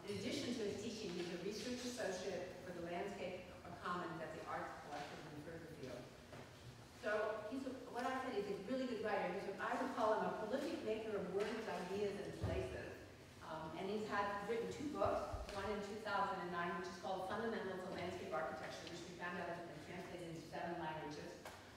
In addition to his teaching, he's a research associate for the Landscape Commons at the Arts Collective in Furtherfield. So what I said, he's a really good writer. I would call him a prolific maker of words, ideas, and places. And he's written 2 books, one in 2009, which is called Fundamentals of Landscape Architecture, which we found out has been translated into 7 languages.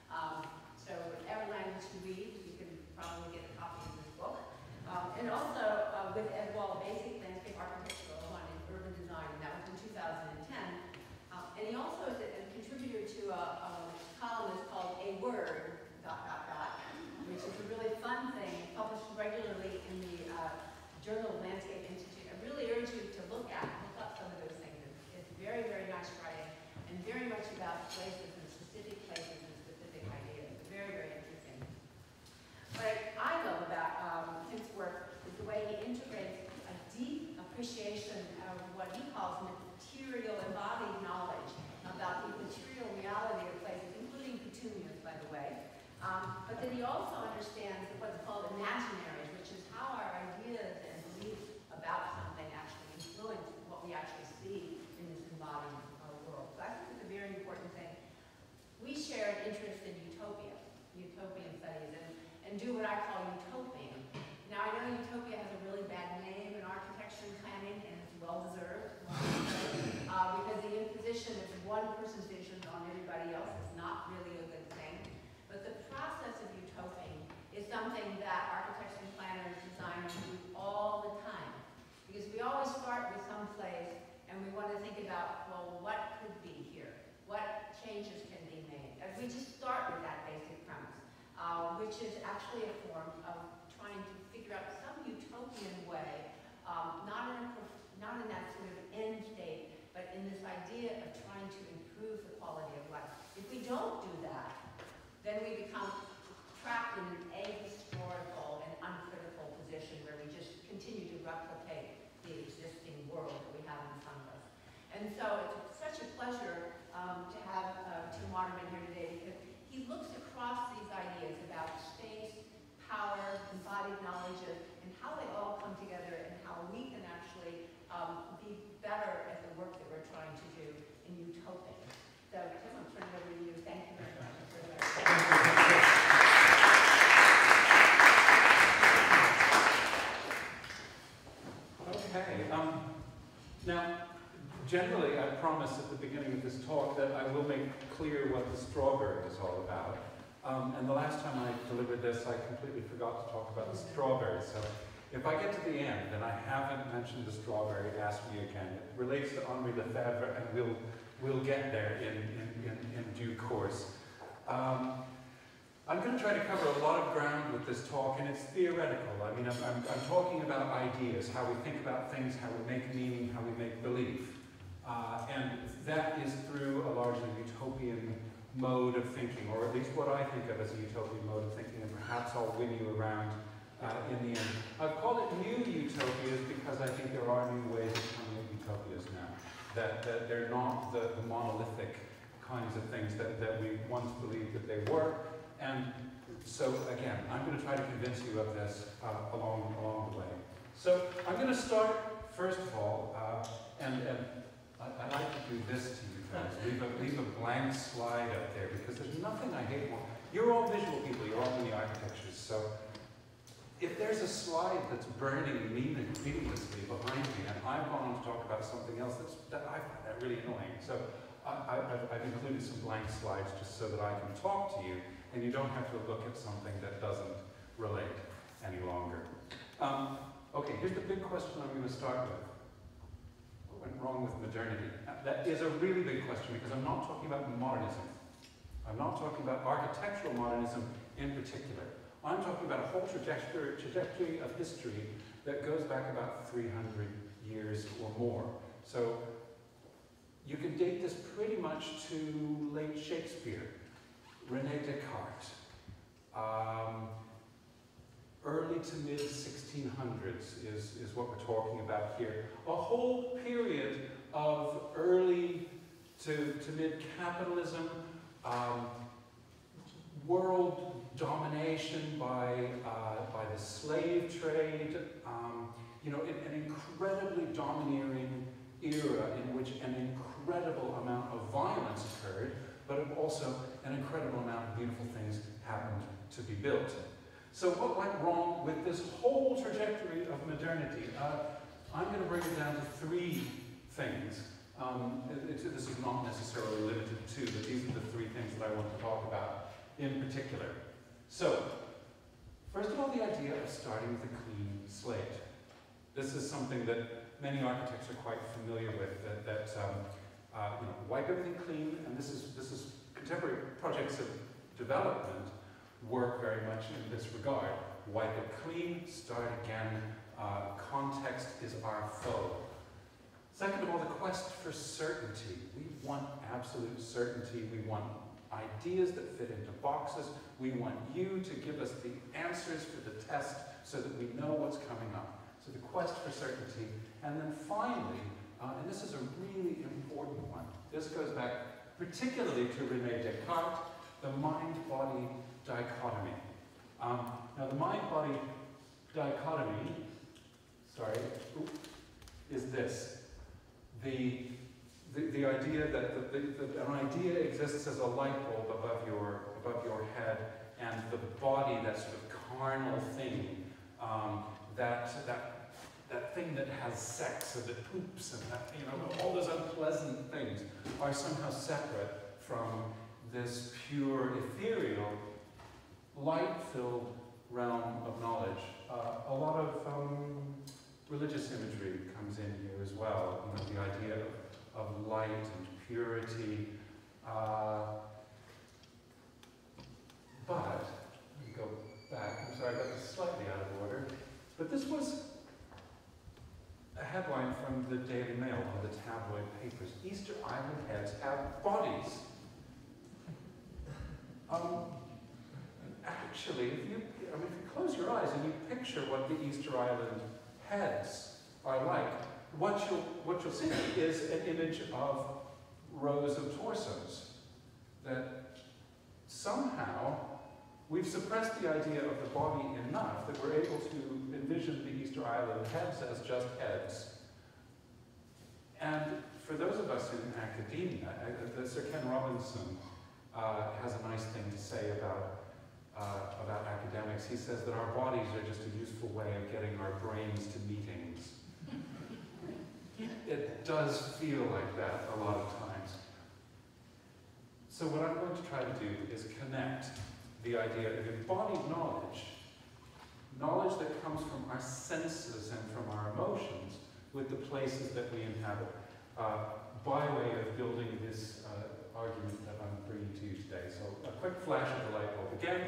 So whatever language you read, you can probably get a copy of this book. And also with as well, Basic Landscape Architecture one in Urban Design, and that was in 2010. And he also is a contributor to a column that's called A Word, ... which is a really fun thing, published regularly in the Journal of Landscape Institute. I really urge you to look up some of those things. It's very, very nice writing, and very much about places and specific ideas. It's very, very interesting. What I love about Tim's work is the way he integrates a deep appreciation of what he calls material embodied knowledge about the material reality of places, including petunias, by the way. But then he also understands what's called imaginaries, which is how our ideas and beliefs about something actually influence what we actually see in this embodied world. So I think it's a very important thing. We share an interest in Utopia, Utopian studies, and do what I call Eutopian. Now, I know Utopia has a really bad name in architecture and planning, and it's well-deserved, because the imposition of one person's vision on everybody else is not really a good thing. But the process of utoping is something that architects and planners, designers do all the time. Because we always start with some place, and we want to think about, well, what could be here? What changes can be made? And we just start with that basic premise, which is actually a form of trying to figure out some utopian way, not in that sort of end state, but in this idea of trying to improve the quality of life. If we don't do that, then we become trapped in an ahistorical and uncritical position where we just continue to replicate the existing world that we have in front of us. And so it's such a pleasure to have Tim Waterman here today, because he looks across these ideas about space, power, embodied knowledges, and how they all come together, and how we can actually be better at the work that we're trying to do in Utopia. So Tim, I'll turn it over to you. Thank you very much for that. Okay. Now, generally, I promise at the beginning of this talk that I will make clear what the strawberry is all about. And the last time I delivered this, I completely forgot to talk about the strawberry. So if I get to the end and I haven't mentioned the strawberry, ask me again. It relates to Henri Lefebvre, and we'll get there in due course. I'm going to try to cover a lot of ground with this talk, and it's theoretical. I mean, I'm talking about ideas, how we think about things, how we make meaning, how we make belief. And that is through a largely utopian mode of thinking, or at least what I think of as a utopian mode of thinking, and perhaps I'll win you around in the end. I've called it new utopias because I think there are new ways of coming at utopias now, that they're not the monolithic kinds of things that we once believed that they were. And so again, I'm going to try to convince you of this along the way. So I'm going to start, first of all, and I like to do this to you guys, leave a blank slide up there, because there's nothing I hate more. You're all visual people, you're all in the architectures, so if there's a slide that's burning meaninglessly behind me, and I've gone on to talk about something else that I find that really annoying, so I've included some blank slides just so that I can talk to you, and you don't have to look at something that doesn't relate any longer. Okay, here's the big question I'm going to start with. What went wrong with modernity? That is a really big question, because I'm not talking about modernism. I'm not talking about architectural modernism in particular. I'm talking about a whole trajectory of history that goes back about 300 years or more. So you can date this pretty much to late Shakespeare, René Descartes, early to mid 1600s is what we're talking about here. A whole period of early to mid capitalism, world domination by the slave trade, an incredibly domineering era in which an incredible amount of violence occurred, but also an incredible amount of beautiful things happened to be built. So what went wrong with this whole trajectory of modernity? I'm going to break it down to three things. This is not necessarily limited to, but these are the three things that I want to talk about in particular. So, first of all, the idea of starting with a clean slate. This is something that many architects are quite familiar with, wipe everything clean, and this is contemporary projects of development work very much in this regard. Wipe it clean, start again, context is our foe. Second of all, the quest for certainty. We want absolute certainty. We want ideas that fit into boxes. We want you to give us the answers for the test so that we know what's coming up. So the quest for certainty. And then finally, and this is a really important one, this goes back particularly to René Descartes, the mind-body dichotomy. Now the mind-body dichotomy, is this. The idea that an idea exists as a light bulb above your head, and the body, that sort of carnal thing, that thing that has sex and that poops and that, all those unpleasant things are somehow separate from this pure, ethereal, light-filled realm of knowledge. A lot of religious imagery comes in here as well. The idea of light and purity. But, let me go back. I'm sorry, I got this slightly out of order. But this was a headline from the Daily Mail, one of the tabloid papers. Easter Island heads have bodies. Actually, if you close your eyes and you picture what the Easter Island heads are like, what you'll see is an image of rows of torsos. That somehow we've suppressed the idea of the body enough that we're able to envision the Easter Island heads as just heads. And for those of us in academia, Sir Ken Robinson has a nice thing to say about academics. He says that our bodies are just a useful way of getting our brains to meetings. It does feel like that a lot of times. So what I'm going to try to do is connect the idea of embodied knowledge that comes from our senses and from our emotions, with the places that we inhabit, by way of building this argument that I'm bringing to you today. So a quick flash of the light bulb again.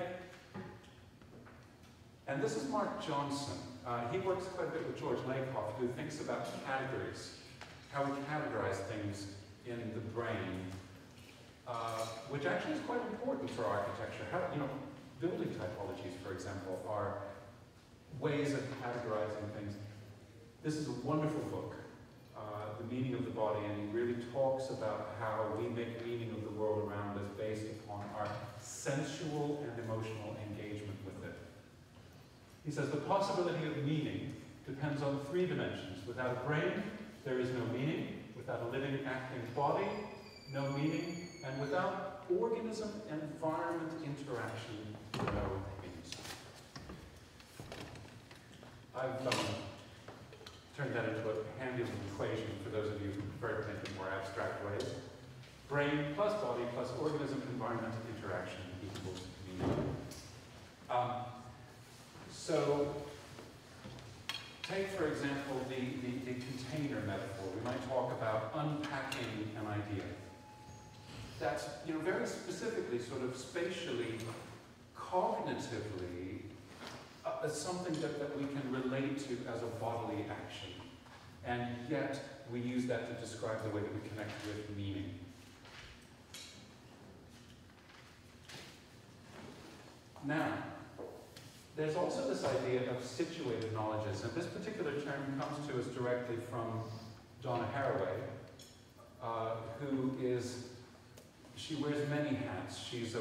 And this is Mark Johnson. He works quite a bit with George Lakoff, who thinks about categories, how we categorize things in the brain, which actually is quite important for architecture. Building typologies, for example, are ways of categorizing things. This is a wonderful book, The Meaning of the Body, and he really talks about how we make meaning of the world around us based upon our sensual and emotional engagement with it. He says the possibility of meaning depends on three dimensions. Without a brain, there is no meaning. Without a living, acting body, no meaning. And without organism-environment interaction, no meaning. I've turned that into a handy little equation for those of you who prefer to think in more abstract ways. Brain plus body plus organism-environment interaction equals meaning. So, take for example the container metaphor. We might talk about unpacking an idea. That's very specifically, sort of spatially, cognitively, something that we can relate to as a bodily action. And yet we use that to describe the way that we connect with meaning. Now, there's also this idea of situated knowledges, and this particular term comes to us directly from Donna Haraway, she wears many hats. She's a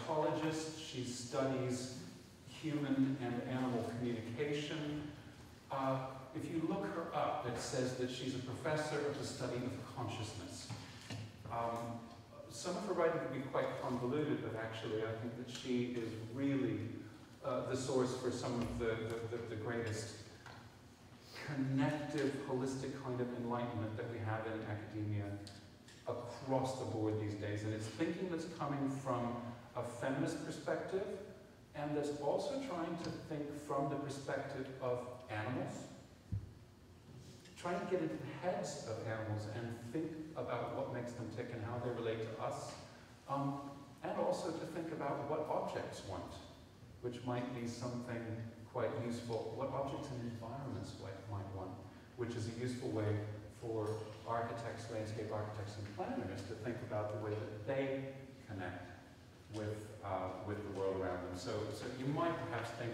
primatologist, she studies human and animal communication, If you look her up, it says that she's a professor of the study of consciousness. Some of her writing can be quite convoluted, but actually I think that she is really the source for some of the greatest connective, holistic kind of enlightenment that we have in academia across the board these days. And it's thinking that's coming from a feminist perspective, and that's also trying to think from the perspective of animals, trying to get into the heads of animals and think about what makes them tick and how they relate to us, and also to think about what objects want, which might be something quite useful, what objects and environments might want, which is a useful way for architects, landscape architects and planners to think about the way that they connect with the world around them. So you might perhaps think,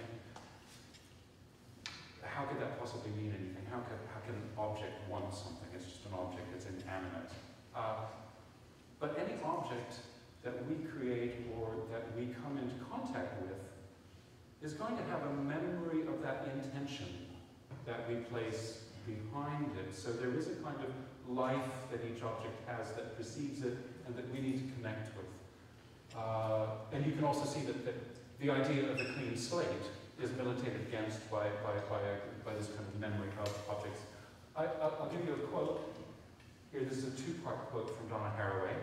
how could that possibly mean anything? How can an object want something? It's just an object, it's inanimate. But any object that we create or that we come into contact with is going to have a memory of that intention that we place behind it. So there is a kind of life that each object has that precedes it and that we need to connect with. And you can also see that the idea of the clean slate is militated against by this kind of memory of objects. I'll give you a quote. Here, this is a two-part quote from Donna Haraway.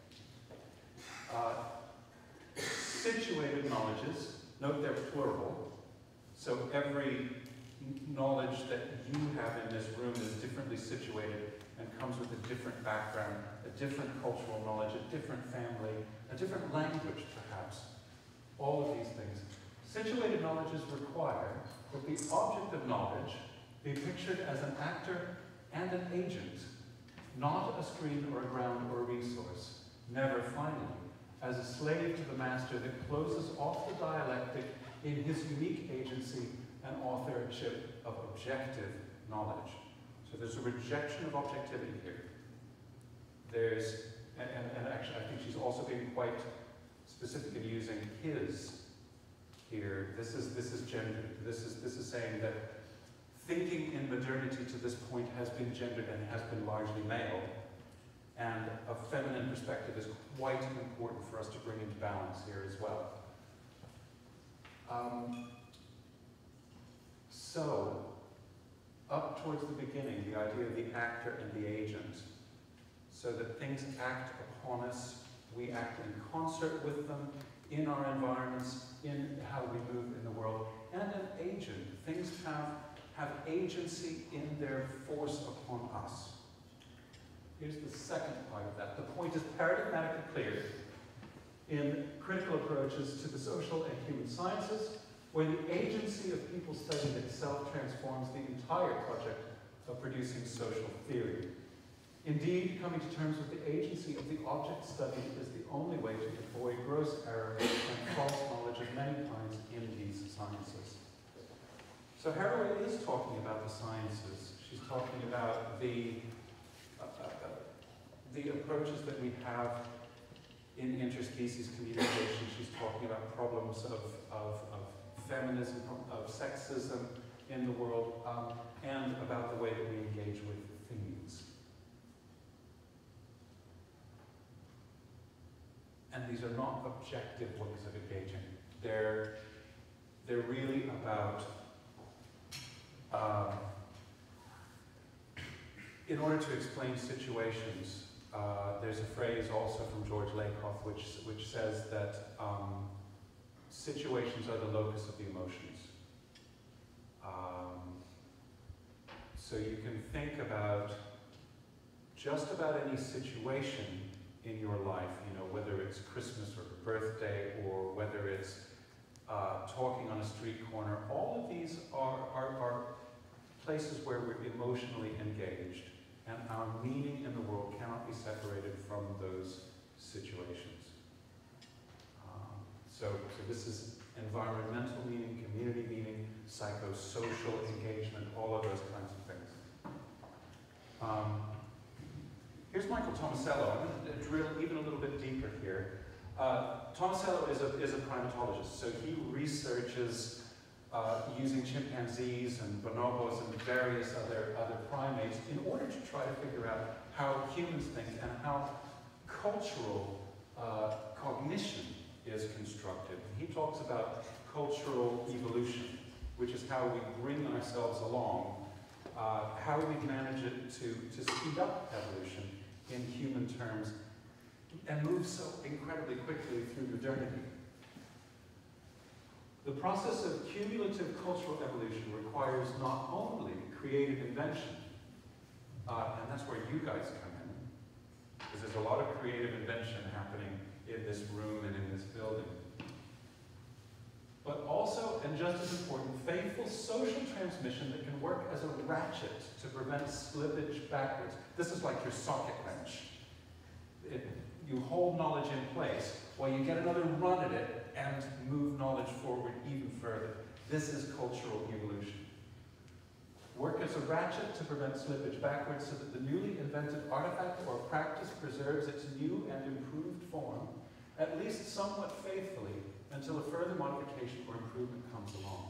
Situated knowledges, note they're plural, so every knowledge that you have in this room is differently situated and comes with a different background, a different cultural knowledge, a different family, a different language perhaps, all of these things. Situated knowledges require that the object of knowledge be pictured as an actor and an agent, not a screen or a ground or a resource, never finally, as a slave to the master that closes off the dialectic in his unique agency and authorship of objective knowledge. So there's a rejection of objectivity here. There's, and actually I think she's also being quite specific in using his here. This is gendered. This is saying that thinking in modernity to this point has been gendered and has been largely male. And a feminine perspective is quite important for us to bring into balance here as well. So, up towards the beginning, the idea of the actor and the agent, so that things act upon us, we act in concert with them, in our environments, in how we move in the world, and an agent. Things have agency in their force upon us. Here's the second part of that. The point is paradigmatically clear in critical approaches to the social and human sciences, where the agency of people studying itself transforms the entire project of producing social theory. Indeed, coming to terms with the agency of the object studied is the only way to avoid gross error and false knowledge of many kinds in these sciences. So Haraway is talking about the sciences. She's talking about the approaches that we have in interspecies communication. She's talking about problems of feminism, of sexism in the world, and about the way that we engage with themes. And these are not objective ways of engaging. They're really about, in order to explain situations, there's a phrase also from George Lakoff which says that situations are the locus of the emotions. So you can think about just about any situation in your life, you know, whether it's Christmas or a birthday, or whether it's talking on a street corner. All of these are places where we're emotionally engaged, and our meaning in the world cannot be separated from those situations. So this is environmental meaning, community meaning, psychosocial engagement, all of those kinds of things. Here's Michael Tomasello. I'm going to drill even a little bit deeper here. Tomasello is a primatologist, so he researches using chimpanzees and bonobos and various other primates in order to try to figure out how humans think and how cultural cognition is constructed. He talks about cultural evolution, which is how we bring ourselves along, how we manage it to speed up evolution in human terms and move so incredibly quickly through modernity. The process of cumulative cultural evolution requires not only creative invention, and that's where you guys come in, because there's a lot of creative invention happening in this room and in this building, but also, and just as important, faithful social transmission that can work as a ratchet to prevent slippage backwards. This is like your socket wrench. You hold knowledge in place while you get another run at it and move knowledge forward even further. This is cultural evolution. Work as a ratchet to prevent slippage backwards so that the newly invented artifact or practice preserves its new and improved form, at least somewhat faithfully, until a further modification or improvement comes along.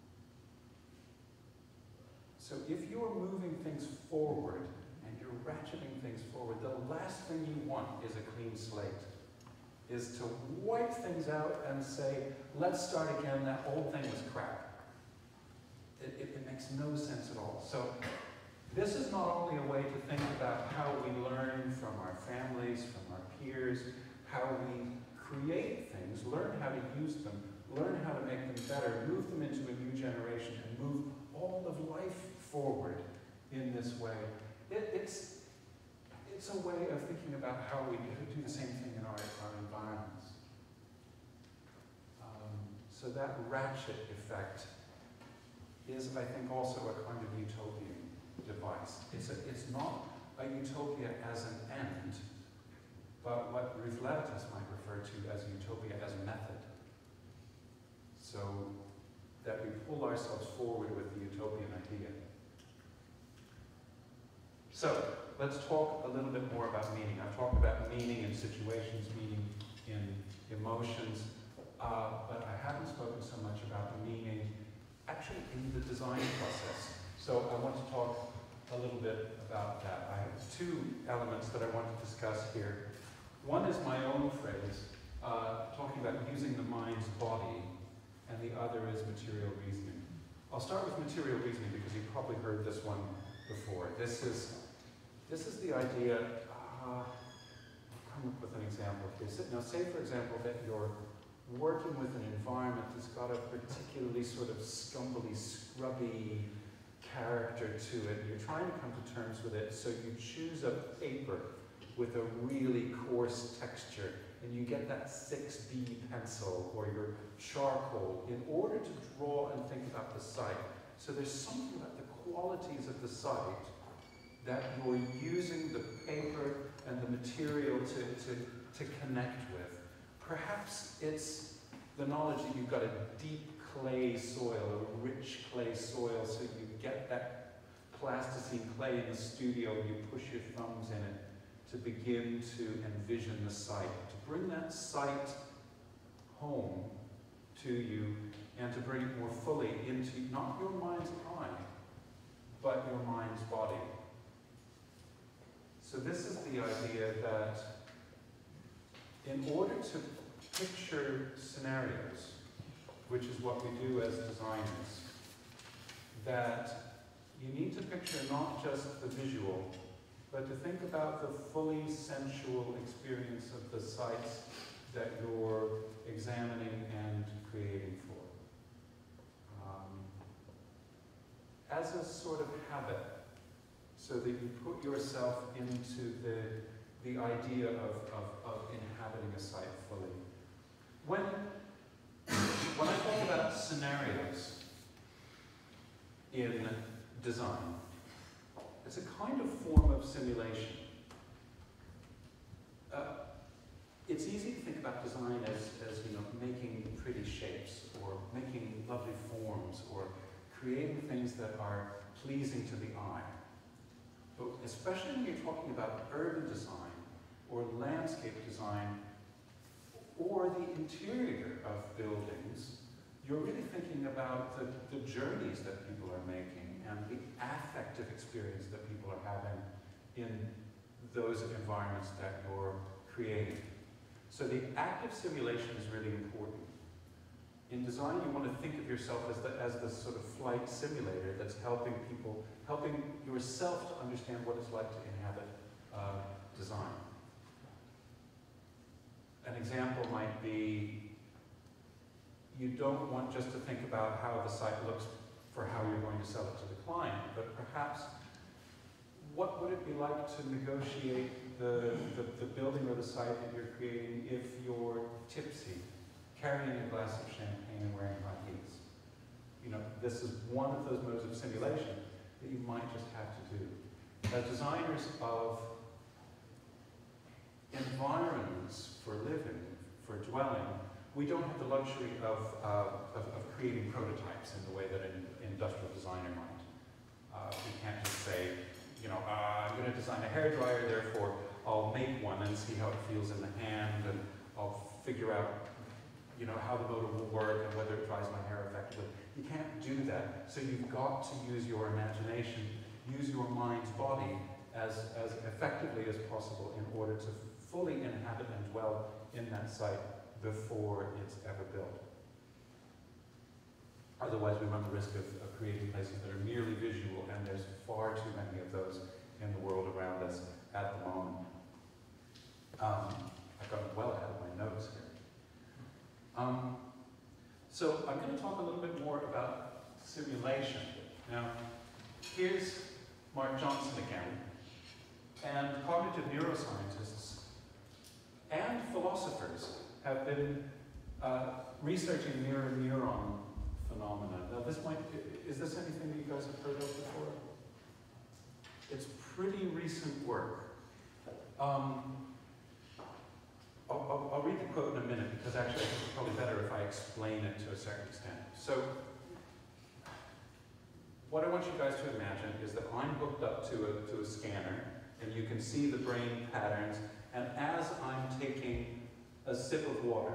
So if you're moving things forward and you're ratcheting things forward, the last thing you want is a clean slate, is to wipe things out and say, let's start again, that old thing was crap. It makes no sense at all. So this is not only a way to think about how we learn from our families, from our peers, how we create things, learn how to use them, learn how to make them better, move them into a new generation, and move all of life forward in this way. It's a way of thinking about how we do the same thing in our environments. So that ratchet effect is, I think, also a kind of utopian device. It's not a utopia as an end, but what Ruth Levitas might refer to as utopia as a method. So that we pull ourselves forward with the utopian idea. So let's talk a little bit more about meaning. I've talked about meaning in situations, meaning in emotions, but I haven't spoken so much about the meaning actually in the design process. So I want to talk a little bit about that. I have two elements that I want to discuss here. One is my own phrase, talking about using the mind's body, and the other is material reasoning. I'll start with material reasoning because you've probably heard this one before. This is the idea, I'll come up with an example here. Now say, for example, that you're working with an environment that's got a particularly sort of scumbly, scrubby character to it. You're trying to come to terms with it, so you choose a paper with a really coarse texture, and you get that 6B pencil or your charcoal in order to draw and think about the site. So there's something about the qualities of the site that you're using the paper and the material to connect with. Perhaps it's the knowledge that you've got a deep clay soil, a rich clay soil, so you get that plasticine clay in the studio and you push your thumbs in it to begin to envision the site, to bring that site home to you and to bring it more fully into not your mind's eye, but your mind's body. So this is the idea that in order to picture scenarios, which is what we do as designers, that you need to picture not just the visual, but to think about the fully sensual experience of the sites that you're examining and creating for. As a sort of habit, so that you put yourself into the idea of inhabiting a site fully. When I talk about scenarios in design, it's a kind of form of simulation. It's easy to think about design as making pretty shapes, or making lovely forms, or creating things that are pleasing to the eye. But especially when you're talking about urban design, or landscape design, or the interior of buildings, you're really thinking about the journeys that people are making and the experience that people are having in those environments that you're creating. So the active simulation is really important. In design, you want to think of yourself as the sort of flight simulator that's helping yourself to understand what it's like to inhabit design. An example might be, you don't want just to think about how the site looks for how you're going to sell it to the client, but perhaps what would it be like to negotiate the building or the site that you're creating if you're tipsy, carrying a glass of champagne and wearing high heels? You know, this is one of those modes of simulation that you might just have to do. As designers of environments for living, for dwelling, we don't have the luxury of creating prototypes in the way that an industrial designer might. We can't just say, you know, I'm going to design a hairdryer, therefore I'll make one and see how it feels in the hand, and I'll figure out, you know, how the motor will work and whether it dries my hair effectively. You can't do that. So you've got to use your imagination, use your mind's body as effectively as possible in order to fully inhabit and dwell in that site before it's ever built. Otherwise, we run the risk of creating places that are merely visual, and there's far too many of those in the world around us at the moment. I've gotten well ahead of my notes here. So I'm going to talk a little bit more about simulation. Now, here's Mark Johnson again, and cognitive neuroscientists and philosophers have been researching mirror neuron phenomena. Now, is this anything that you guys have heard of before? It's pretty recent work. I'll read the quote in a minute, because actually I think it's probably better if I explain it to a certain extent. So, what I want you guys to imagine is that I'm hooked up to a scanner, and you can see the brain patterns, and as I'm taking a sip of water,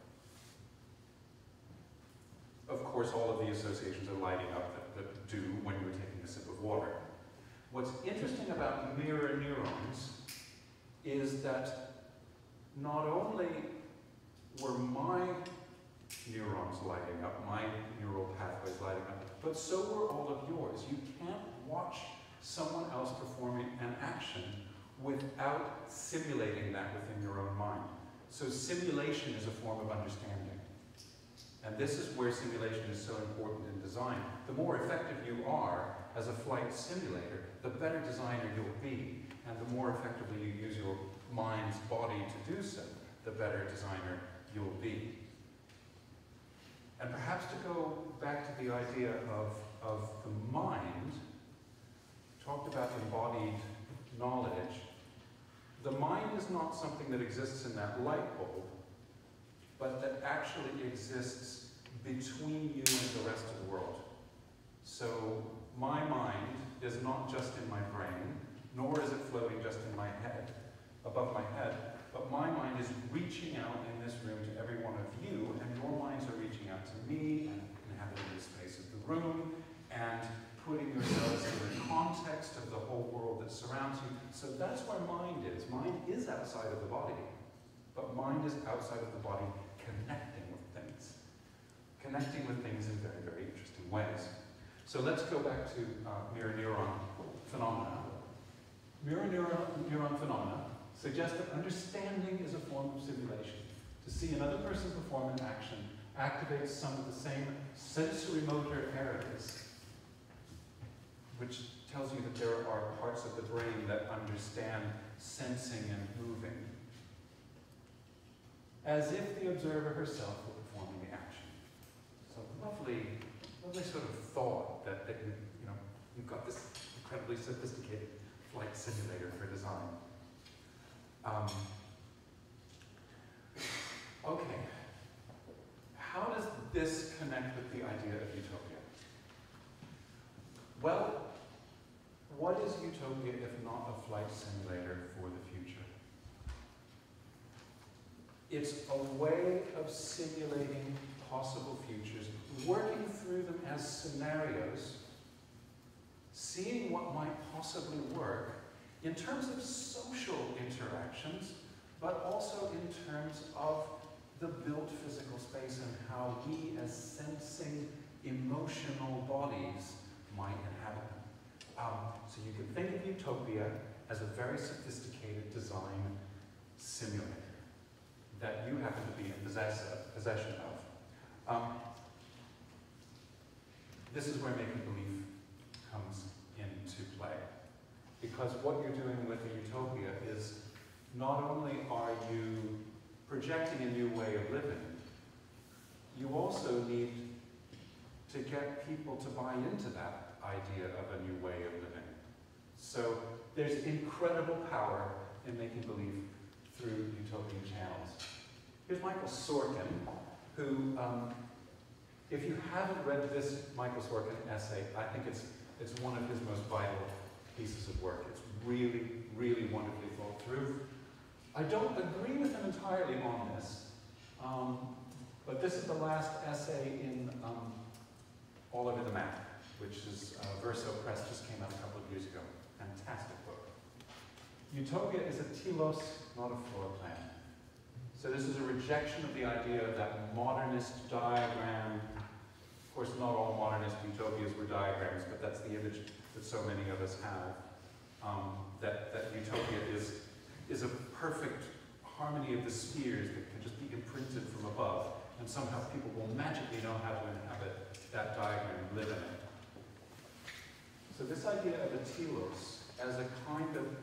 of course all of the associations are lighting up that do when you're taking a sip of water. What's interesting about mirror neurons is that not only were my neurons lighting up, my neural pathways lighting up, but so were all of yours. You can't watch someone else performing an action without simulating that within your own mind. So simulation is a form of understanding. And this is where simulation is so important in design. The more effective you are as a flight simulator, the better designer you'll be. And the more effectively you use your mind's body to do so, the better designer you'll be. And perhaps to go back to the idea of the mind, talked about embodied knowledge. The mind is not something that exists in that light bulb, but that actually exists between you and the rest of the world. So my mind is not just in my brain, nor is it floating just in my head, above my head, but my mind is reaching out in this room to every one of you, and your minds are reaching out to me and inhabiting the space of the room, and putting yourselves in the context of the whole world that surrounds you. So that's where mind is. Mind is outside of the body, but mind is outside of the body connecting with things. Connecting with things in very, very interesting ways. So let's go back to mirror neuron phenomena. Mirror neuron phenomena suggest that understanding is a form of simulation. To see another person perform an action activates some of the same sensory motor areas, which tells you that there are parts of the brain that understand sensing and moving, as if the observer herself were performing the action. So lovely sort of thought that you've got this incredibly sophisticated flight simulator for design. Okay, how does this connect with the idea of utopia? Well, what is utopia if not a flight simulator for the future? It's a way of simulating possible futures, working through them as scenarios, seeing what might possibly work in terms of social interactions, but also in terms of the built physical space and how we as sensing emotional bodies might inhabit them. So you can think of Utopia as a very sophisticated design simulator that you happen to be in possession of. This is where making belief comes into play. Because what you're doing with a utopia is not only are you projecting a new way of living, you also need to get people to buy into that idea of a new way of living. So there's incredible power in making belief through utopian channels. Here's Michael Sorkin, who, if you haven't read this Michael Sorkin essay, I think it's one of his most vital pieces of work. It's really, really wonderfully thought through. I don't agree with him entirely on this, but this is the last essay in All Over the Map, which is Verso Press, just came out a couple of years ago. Fantastic book. Utopia is a telos, not a floor plan. So this is a rejection of the idea of that modernist diagram. Of course, not all modernist utopias were diagrams, but that's the image that so many of us have. That utopia is a perfect harmony of the spheres that can just be imprinted from above, and somehow people will magically know how to inhabit that diagram and live in it. So this idea of a telos as a kind of,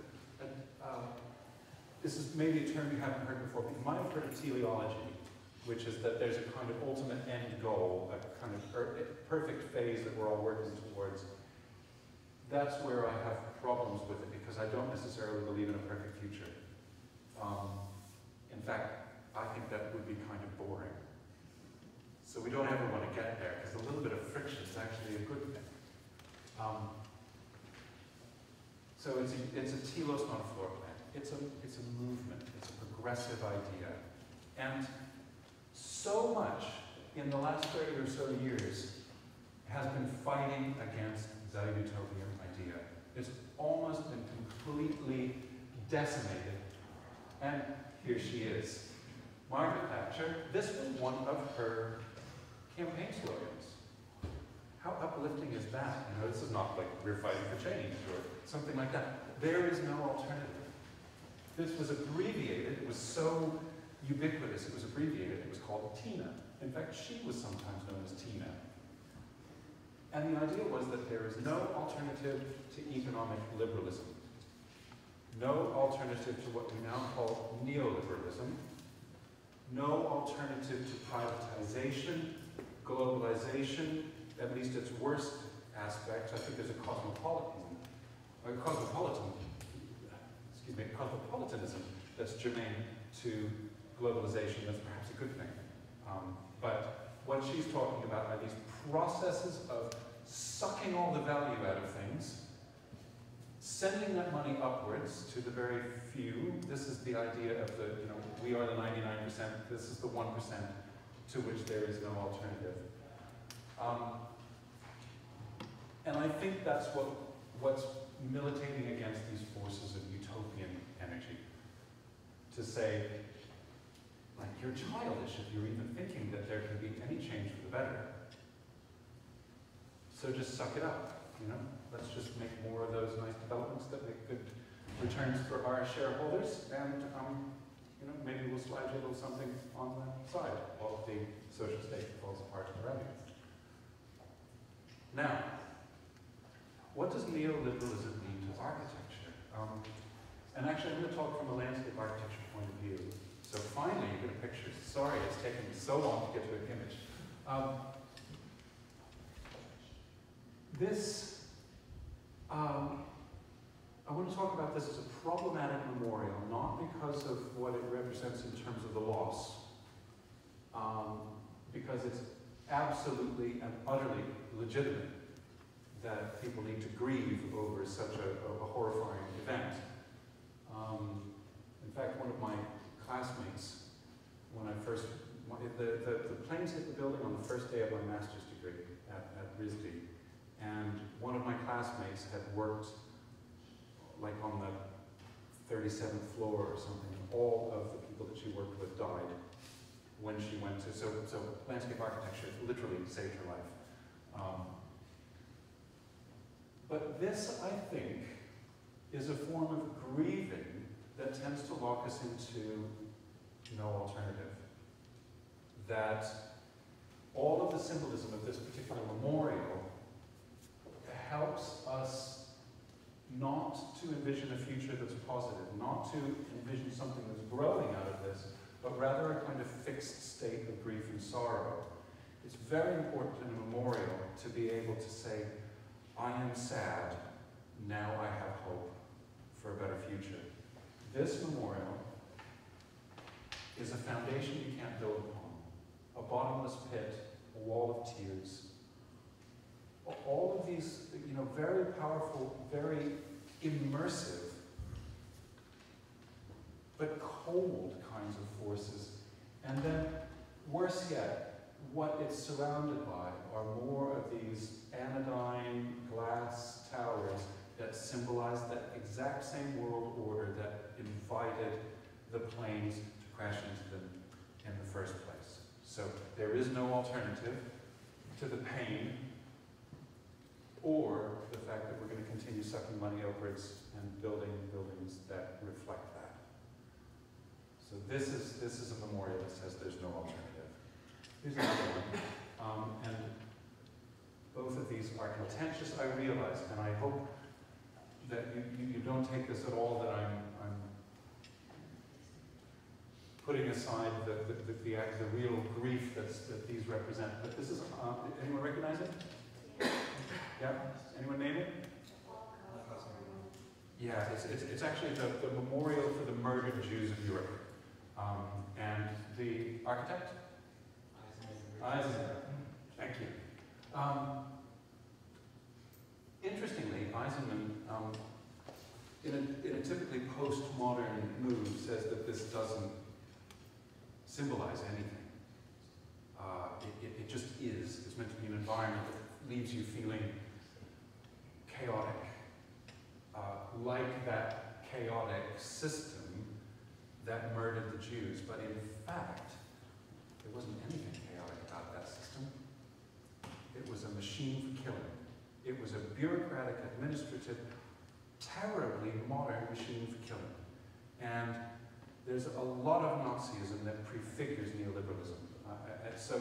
this is maybe a term you haven't heard before, but you might have heard of teleology, which is that there's a kind of ultimate end goal, a kind of perfect phase that we're all working towards. That's where I have problems with it, because I don't necessarily believe in a perfect future. In fact, I think that would be kind of boring. So we don't ever want to get there, because a little bit of friction is actually a good thing. So it's a telos, not a floor plan. It's a movement. It's a progressive idea. And so much in the last 30 or so years has been fighting against the utopian idea. It's almost been completely decimated. And here she is. Margaret Thatcher, this was one of her campaign slogans. How uplifting is that? You know, this is not like we're fighting for change or something like that. There is no alternative. This was abbreviated. It was so ubiquitous. It was abbreviated. It was called TINA. In fact, she was sometimes known as Tina. And the idea was that there is no alternative to economic liberalism. No alternative to what we now call neoliberalism. No alternative to privatization, globalization, at least its worst aspect. I think there's a cosmopolitanism that's germane to globalization. That's perhaps a good thing. But what she's talking about are these processes of sucking all the value out of things, sending that money upwards to the very few. This is the idea of the, you know, we are the 99%, this is the 1% to which there is no alternative. And I think that's what's militating against these forces of utopian energy. To say, like, you're childish if you're even thinking that there can be any change for the better. So just suck it up, you know? Let's just make more of those nice developments that make good returns for our shareholders, and you know, maybe we'll slide you a little something on the side while the social state falls apart around you. Now, what does neoliberalism mean to architecture? And actually, I'm going to talk from a landscape architecture point of view. So finally, you get a picture. Sorry, it's taken me so long to get to an image. I want to talk about this as a problematic memorial, not because of what it represents in terms of the loss, because it's absolutely and utterly legitimate that people need to grieve over such a horrifying event. In fact, one of my classmates, when I first, the planes hit the building on the first day of my master's degree at RISD, And one of my classmates had worked like on the 37th floor or something. All of the people that she worked with died when she went to, so landscape architecture literally saved her life. But this, I think, is a form of grieving that tends to lock us into no alternative. That all of the symbolism of this particular memorial helps us not to envision a future that's positive, not to envision something that's growing out of this, but rather a kind of fixed state of grief and sorrow. It's very important in a memorial to be able to say, I am sad, now I have hope for a better future. This memorial is a foundation you can't build upon, a bottomless pit, a wall of tears. All of these, very powerful, very immersive, but cold kinds of forces. And then, worse yet, what it's surrounded by are more of these anodyne glass towers that symbolize that exact same world order that invited the planes to crash into them in the first place. So there is no alternative to the pain or the fact that we're going to continue sucking money upwards and building buildings that reflect that. So this is a memorial that says there's no alternative. Here's another one. And both of these are contentious, I realize, and I hope that you don't take this at all that I'm putting aside the real grief that these represent. But this is, anyone recognize it? Yeah? Anyone name it? Yeah, it's actually the memorial for the murdered Jews of Europe. And the architect? Eisenberg. Thank you. Interestingly, Eisenman, in a typically postmodern move, says that this doesn't symbolize anything. It just is. It's meant to be an environment that leaves you feeling chaotic, like that chaotic system that murdered the Jews. But in fact, there wasn't anything chaotic about that system. It was a machine for killing. It was a bureaucratic, administrative, terribly modern machine for killing. And there's a lot of Nazism that prefigures neoliberalism. So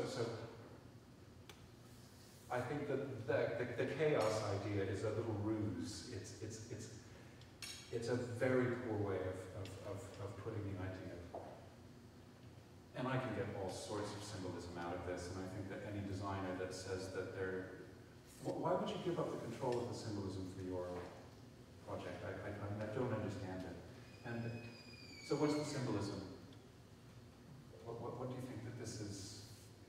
I think that the chaos idea is a little ruse. It's a very poor way of putting the idea. And I can get all sorts of symbolism out of this, and I think that any designer that says that they're... Why would you give up the control of the symbolism for your project? I don't understand it. And so what's the symbolism? What do you think that this is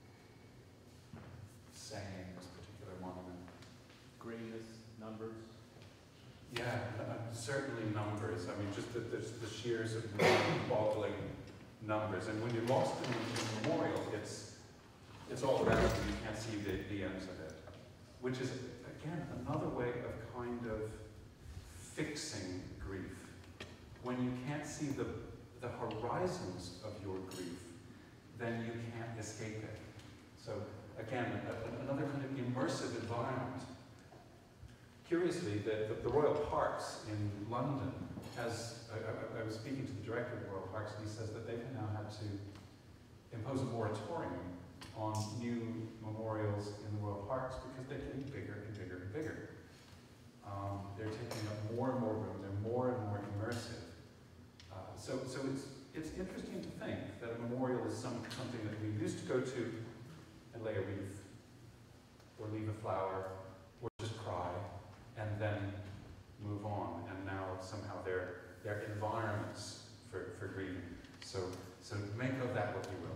saying, this particular monument? Greatness, numbers. Yeah, certainly numbers. I mean, just the sheer sort of mind-boggling numbers. And when you're lost in the memorial, it's all around you. You can't see the ends of it. Which is, again, another way of kind of fixing grief. When you can't see the horizons of your grief, then you can't escape it. So, again, another kind of immersive environment. Curiously, the Royal Parks in London has, I was speaking to the director of the Royal Parks, and he says that they've now had to impose a moratorium on new memorials in the Royal Parks because they're getting bigger and bigger and bigger. They're taking up more and more room, they're more and more immersive. So it's interesting to think that a memorial is something that we used to go to and lay a wreath, or leave a flower, or just cry, and then move on. And now somehow they're environments for grieving. So make of that what you will.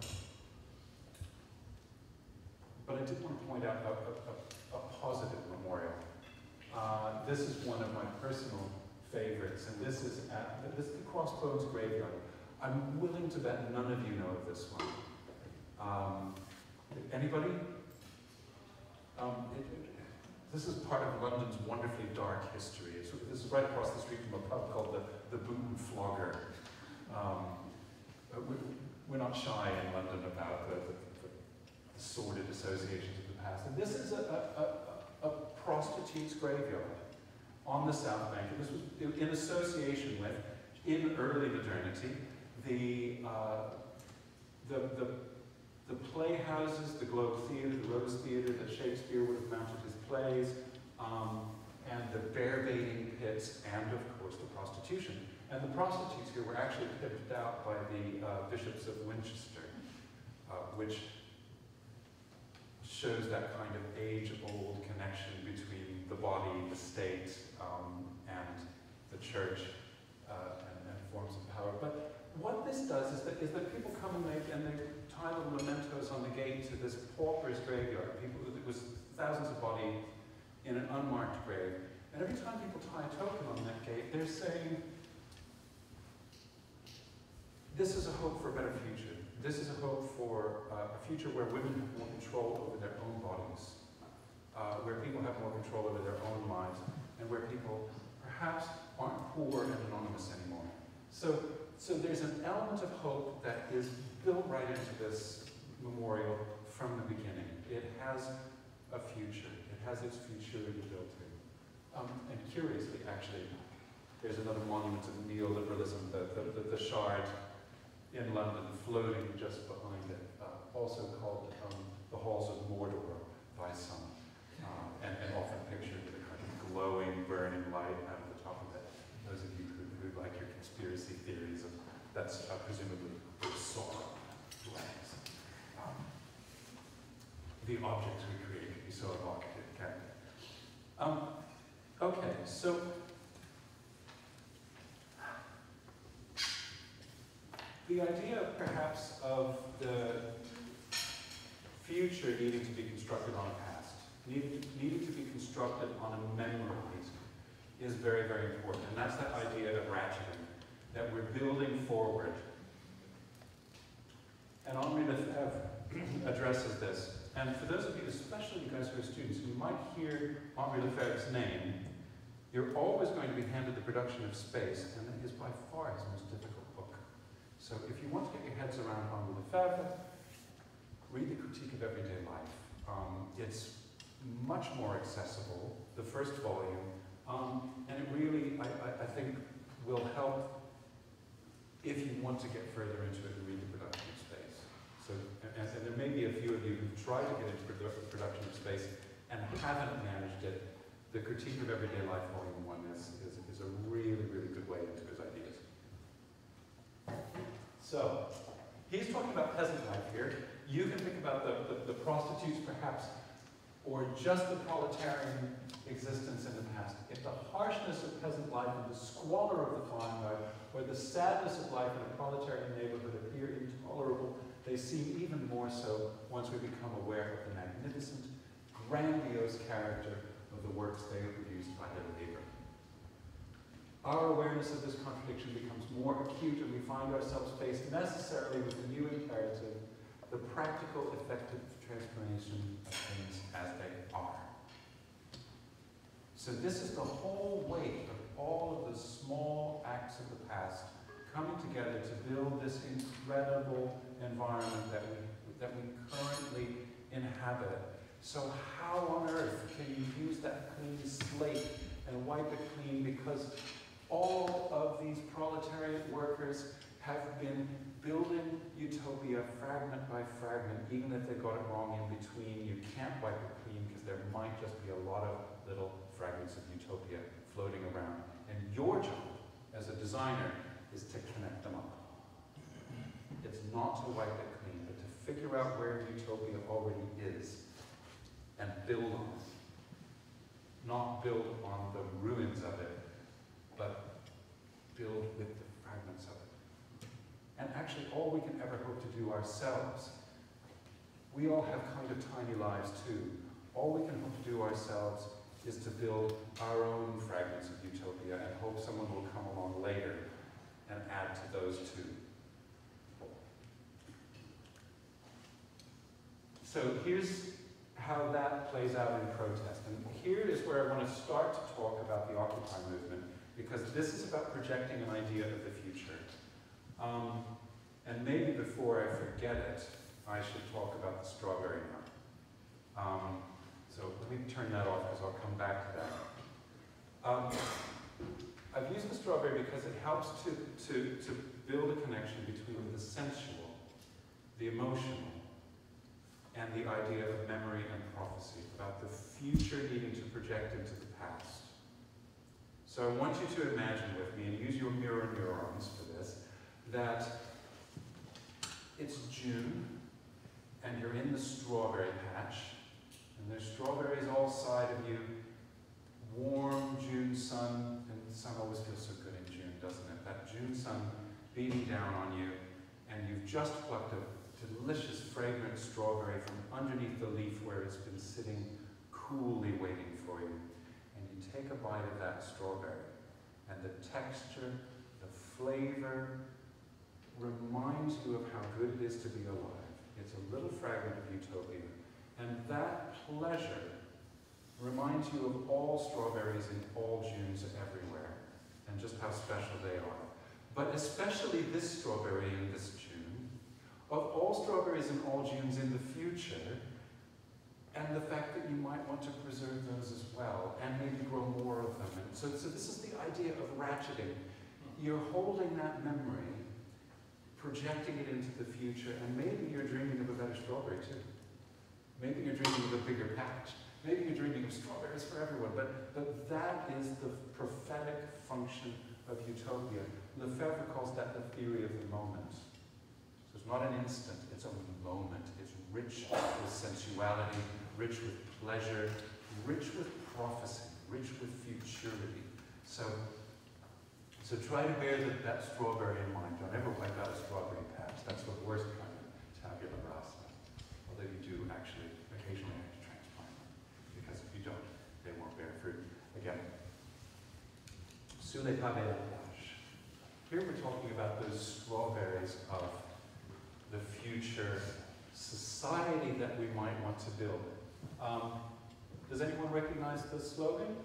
But I did want to point out a positive memorial. This is one of my personal favorites, and this is the Crossbones Graveyard. I'm willing to bet none of you know of this one. Anybody? This is part of London's wonderfully dark history. This is right across the street from a pub called the Boot and Flogger. We're not shy in London about the sordid associations of the past. And this is a prostitute's graveyard on the South Bank. And this was in association with, in early modernity, the playhouses, the Globe Theatre, the Rose Theatre that Shakespeare would have mounted his plays, and the bear-baiting pits, and of course the prostitution. And the prostitutes here were actually pimped out by the bishops of Winchester, which shows that kind of age-old connection between the body, the state, and the church, and forms of power. But what this does is that people come and they tie little mementos on the gate to this pauper's graveyard. It was thousands of bodies in an unmarked grave. And every time people tie a token on that gate, they're saying, this is a hope for a better future. This is a hope for a future where women have more control over their own bodies, where people have more control over their own lives, and where people perhaps aren't poor and anonymous anymore. So there's an element of hope that is built right into this memorial from the beginning. It has a future. It has its futurity built in. And curiously, actually, there's another monument of neoliberalism, the Shard in London, floating just behind it, also called the Halls of Mordor by some, and often pictured with a kind of glowing, burning light out of the top of it. Those of you who like your conspiracy theories, that's presumably where sorrow lands. The objects we create can be so evocative, can't they? Okay, so the idea perhaps of the future needing to be constructed on a past, needing to be constructed on a memory, is very, very important. And that's that idea of ratcheting, that we're building forward. And Henri Lefebvre addresses this. And for those of you, especially you guys who are students, you might hear Henri Lefebvre's name. You're always going to be handed the production of Space, and it is by far his most difficult book. So if you want to get your heads around Henri Lefebvre, read the Critique of Everyday Life. It's much more accessible, the first volume, and it really, I think, will help if you want to get further into it and read the production of Space. So, and there may be a few of you who've tried to get into the production of Space and haven't managed it. The Critique of Everyday Life, Volume 1, is a really, really good way into his ideas. So, he's talking about peasant life here. You can think about the prostitutes, perhaps, or just the proletarian existence in the past. If the harshness of peasant life and the squalor of the farm life, or the sadness of life in a proletarian neighborhood appear intolerable, they seem even more so once we become aware of the magnificent, grandiose character of the works they have produced by their labor. Our awareness of this contradiction becomes more acute, and we find ourselves faced necessarily with the new imperative, the practical, effective transformation of things as they are. So this is the whole weight of all of the small acts of the past coming together to build this incredible environment that we currently inhabit. So how on earth can you use that clean slate and wipe it clean? Because all of these proletariat workers have been building Utopia fragment by fragment, even if they got it wrong in between. You can't wipe it clean because there might just be a lot of little fragments of Utopia floating around. And your job as a designer is to connect them up. It's not to wipe it clean, but to figure out where Utopia already is and build on it. Not build on the ruins of it, but build with the fragments of it. And actually, all we can ever hope to do ourselves, we all have kind of tiny lives too. All we can hope to do ourselves is to build our own fragments of Utopia and hope someone will come along later and add to those too. So here's how that plays out in protest. And here is where I want to start to talk about the Occupy movement, because this is about projecting an idea of the future. And maybe before I forget it, I should talk about the strawberry now. So let me turn that off because I'll come back to that. I've used the strawberry because it helps to build a connection between the sensual, the emotional, and the idea of memory and prophecy, about the future needing to project into the past. So I want you to imagine with me, and use your mirror neurons for this, that it's June, and you're in the strawberry patch, and there's strawberries all side of you, warm June sun, and the sun always feels so good in June, doesn't it? That June sun beating down on you, and you've just plucked a delicious, fragrant strawberry from underneath the leaf where it's been sitting coolly waiting for you. And you take a bite of that strawberry, and the texture, the flavor, reminds you of how good it is to be alive. It's a little fragment of Utopia. And that pleasure reminds you of all strawberries in all Junes everywhere, and just how special they are. But especially this strawberry in this June, of all strawberries in all Junes in the future, and the fact that you might want to preserve those as well, and maybe grow more of them. And so this is the idea of ratcheting. You're holding that memory, projecting it into the future, and maybe you're dreaming of a better strawberry too. Maybe you're dreaming of a bigger patch. Maybe you're dreaming of strawberries for everyone, but that is the prophetic function of Utopia. Lefebvre calls that the theory of the moment. So it's not an instant, it's a moment. It's rich with sensuality, rich with pleasure, rich with prophecy, rich with futurity. So try to bear that strawberry in mind. Don't ever wipe out a strawberry patch. That's the worst kind of tabula rasa. Although you do actually occasionally have to transplant them, because if you don't, they won't bear fruit. Again, sous les pavés la plage. Here we're talking about those strawberries of the future society that we might want to build. Does anyone recognize the slogan?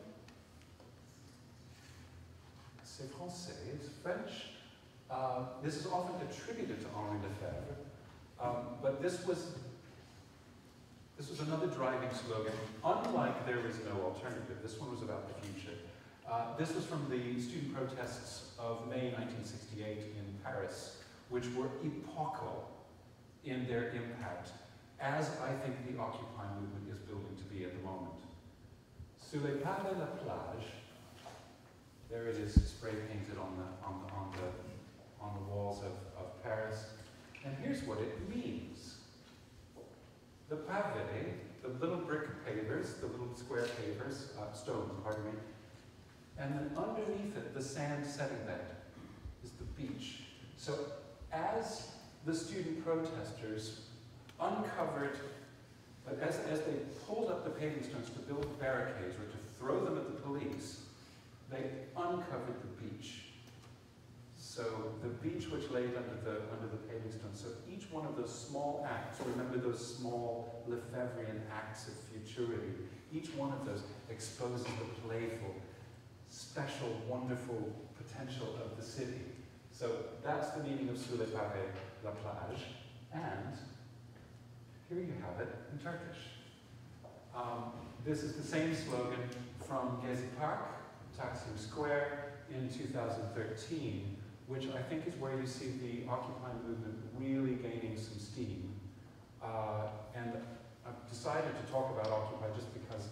C'est français, it's French. This is often attributed to Henri Lefebvre, but this was another driving slogan. Unlike There Is No Alternative, this one was about the future. This was from the student protests of May 1968 in Paris, which were epochal in their impact, as I think the Occupy movement is building to be at the moment. Sous les pavés la plage, there it is, spray painted on the walls of Paris. And here's what it means. The pavé, the little brick pavers, the little square pavers, stones, pardon me, and then underneath it, the sand setting bed is the beach. So as the student protesters uncovered, as they pulled up the paving stones to build barricades or to throw them at the police, they uncovered the beach. So the beach which laid under the paving stones. So each one of those small acts, remember those small Lefebvrean acts of futurity, each one of those exposes the playful, special, wonderful potential of the city. So that's the meaning of Sous les pavés la plage. And here you have it in Turkish. This is the same slogan from Gezi Park, Taksim Square, in 2013, which I think is where you see the Occupy movement really gaining some steam. And I've decided to talk about Occupy just because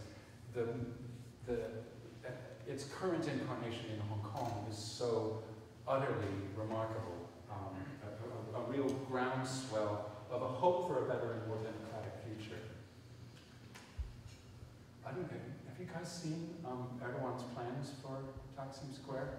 its current incarnation in Hong Kong is so utterly remarkable. A real groundswell of a hope for a better and more democratic future. I don't know, have you guys seen Erdogan's plans for Taksim Square?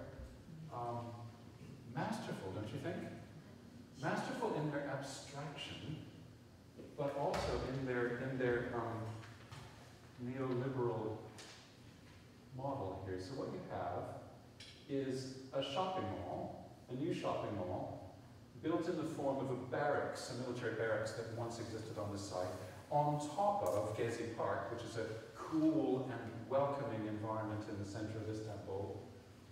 Masterful, don't you think? Masterful in their abstraction, but also in their neoliberal model here. So what you have is a shopping mall, a new shopping mall, built in the form of a barracks, a military barracks that once existed on the site, on top of Gezi Park, which is a cool and welcoming environment in the center of Istanbul.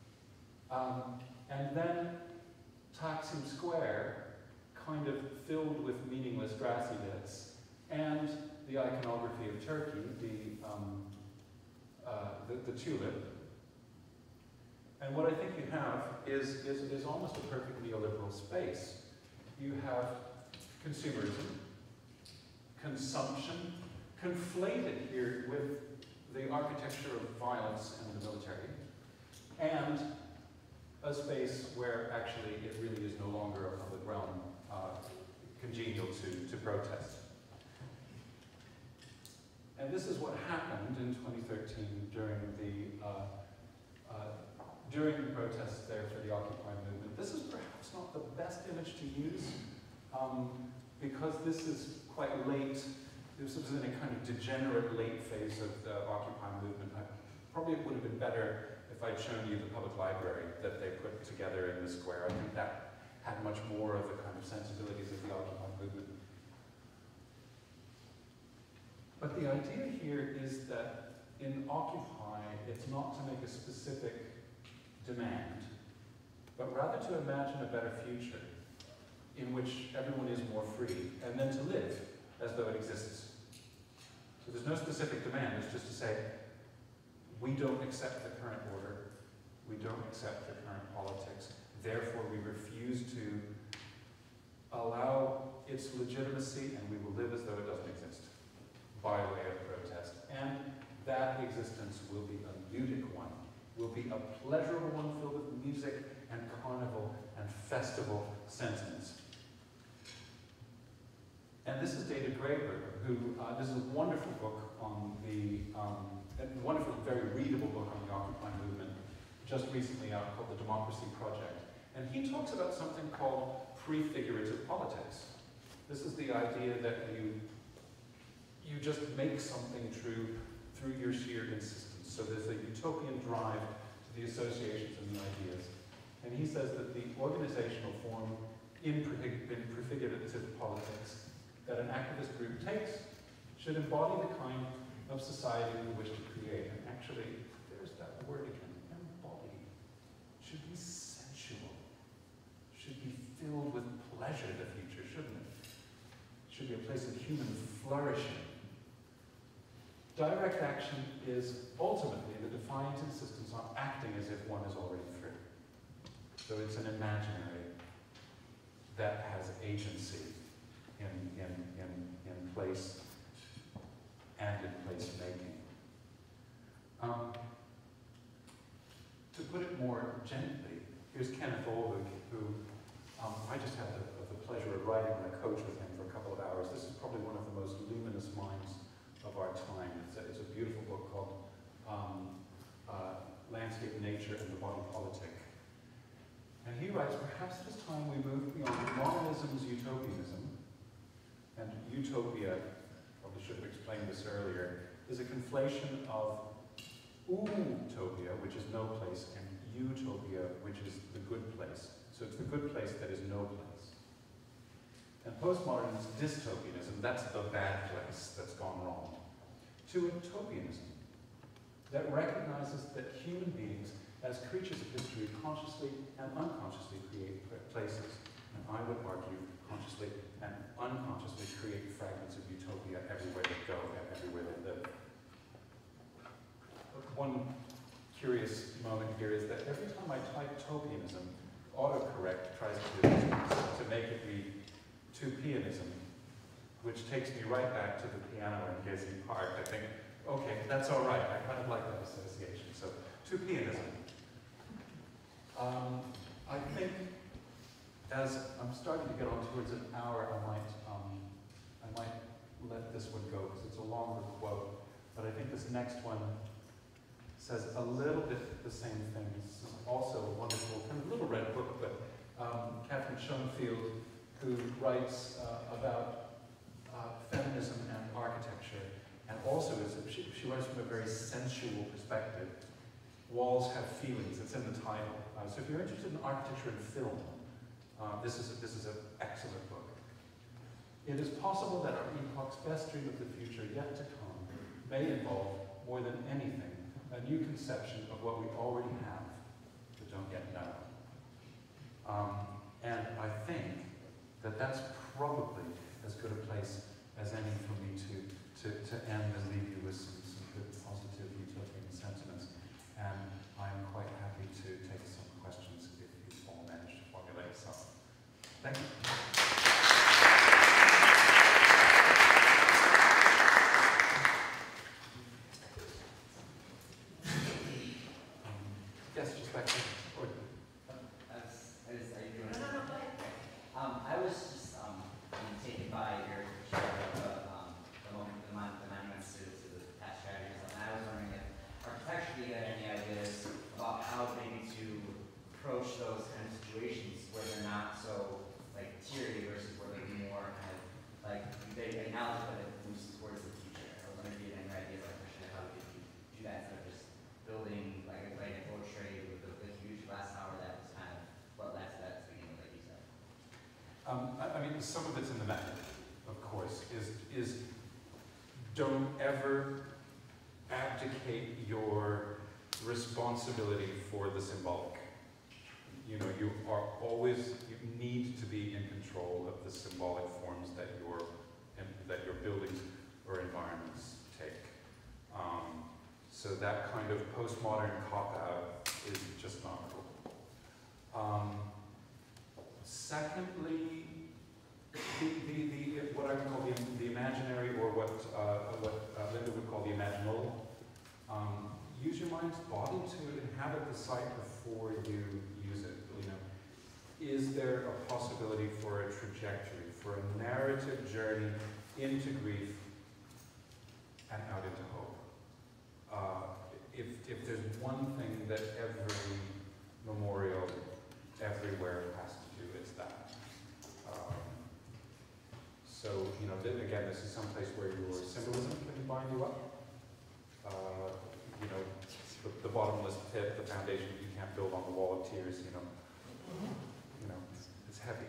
And then Taksim Square, kind of filled with meaningless grassy bits, and the iconography of Turkey, the tulip. And what I think you have is almost a perfect neoliberal space. You have consumerism, consumption, conflated here with the architecture of violence and the military, and a space where actually it really is no longer a public realm congenial to protest. And this is what happened in 2013 during the protests there for the Occupy movement. This is perhaps not the best image to use because this is quite late. This was in a kind of degenerate late phase of the Occupy movement. Probably it would have been better if I'd shown you the public library that they put together in the square. I think that had much more of the kind of sensibilities of the Occupy movement. But the idea here is that in Occupy, it's not to make a specific demand, but rather to imagine a better future in which everyone is more free, and then to live as though it exists. So there's no specific demand, it's just to say, we don't accept the current order, we don't accept the current politics, therefore we refuse to allow its legitimacy, and we will live as though it doesn't exist, by way of protest. And that existence will be a ludic one, will be a pleasurable one filled with music and carnival and festival sentiments. And this is David Graeber, who, this is a wonderful book on the, a wonderful, very readable book on the Occupy movement, just recently out, called The Democracy Project. And he talks about something called prefigurative politics. This is the idea that you just make something true through your sheer insistence. So there's a utopian drive to the associations and the ideas. And he says that the organizational form in prefigurative politics that an activist group takes should embody the kind of society we wish to create. And actually, there's that word again, embody. Should be sensual. Should be filled with pleasure, the future, shouldn't it? Should be a place of human flourishing. Direct action is ultimately the defiant insistence on acting as if one is already free. So it's an imaginary that has agency in place and in place making. To put it more gently, here's Kenneth Olvig, who I just had the pleasure of riding on a coach with him for a couple of hours. This is probably one of the most luminous minds of our time. It's a beautiful book called Landscape, Nature, and the Body Politic. And he writes, perhaps it is time we move beyond monism's utopianism. And utopia, probably should have explained this earlier, is a conflation of utopia, which is no place, and utopia, which is the good place. So it's the good place that is no place. And postmodern is dystopianism, that's the bad place that's gone wrong, to utopianism, that recognizes that human beings, as creatures of history, consciously and unconsciously create places, and I would argue consciously and unconsciously create fragments of utopia everywhere they go and everywhere they live. One curious moment here is that every time I type topianism, autocorrect tries to make it read Tupianism, which takes me right back to the piano in Gezi Park. I think, okay, that's all right. I kind of like that association. So, Tupianism. I think as I'm starting to get on towards an hour, I might let this one go because it's a longer quote. But I think this next one says a little bit the same thing. This is also a wonderful, kind of little red book, but Catherine Schoenfield, who writes about feminism and architecture, and also she writes from a very sensual perspective. Walls have feelings, it's in the title. So if you're interested in architecture and film, this is an excellent book. It is possible that our epoch's best dream of the future yet to come may involve, more than anything, a new conception of what we already have, but don't yet know. And I think that that's probably as good a place as any for me to end and leave you with some good positive utopian sentiments. And I'm quite happy to take some questions if you all manage to formulate some. Thank you. Yes, just back there. I was just taken by your share of the monuments to the past tragedies, and I was wondering if architecturally you had any ideas about how maybe to approach those kind of situations where they're not so like teary versus where they're more kind of like they acknowledge that it moves towards the future. I was wondering if you had any ideas like how we could do that instead of just building like a portrait with a huge glass tower that was kind of what led to that beginning, like you said. I mean, some of it's in the method, of course, is don't ever abdicate your responsibility for the symbolic. You know, you need to be in control of the symbolic forms that your buildings or environments take. So that kind of postmodern cop-out is just not cool. Secondly, what I would call the imaginary, or what Linda would call the imaginal. Use your mind's body to inhabit the site before you use it. You know, is there a possibility for a trajectory, for a narrative journey into grief and out into hope? If there's one thing that every memorial everywhere has to do, it's that. So, you know, again, this is someplace where your symbolism can bind you up. You know, the bottomless pit, the foundation you can't build on the wall of tears, you know, it's heavy.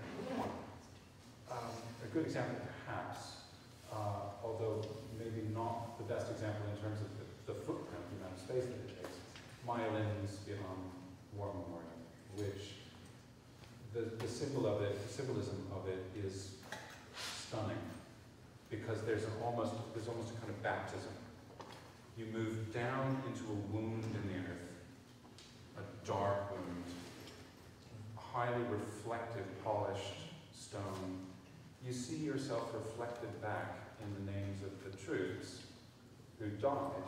A good example, perhaps, although maybe not the best example in terms of the footprint, the amount of space that it takes, Myelins beyond War Memorial, which the symbolism of it is stunning, because there's almost a kind of baptism. You move down into a wound in the earth, a dark wound, highly reflective, polished stone. You see yourself reflected back in the names of the troops who died,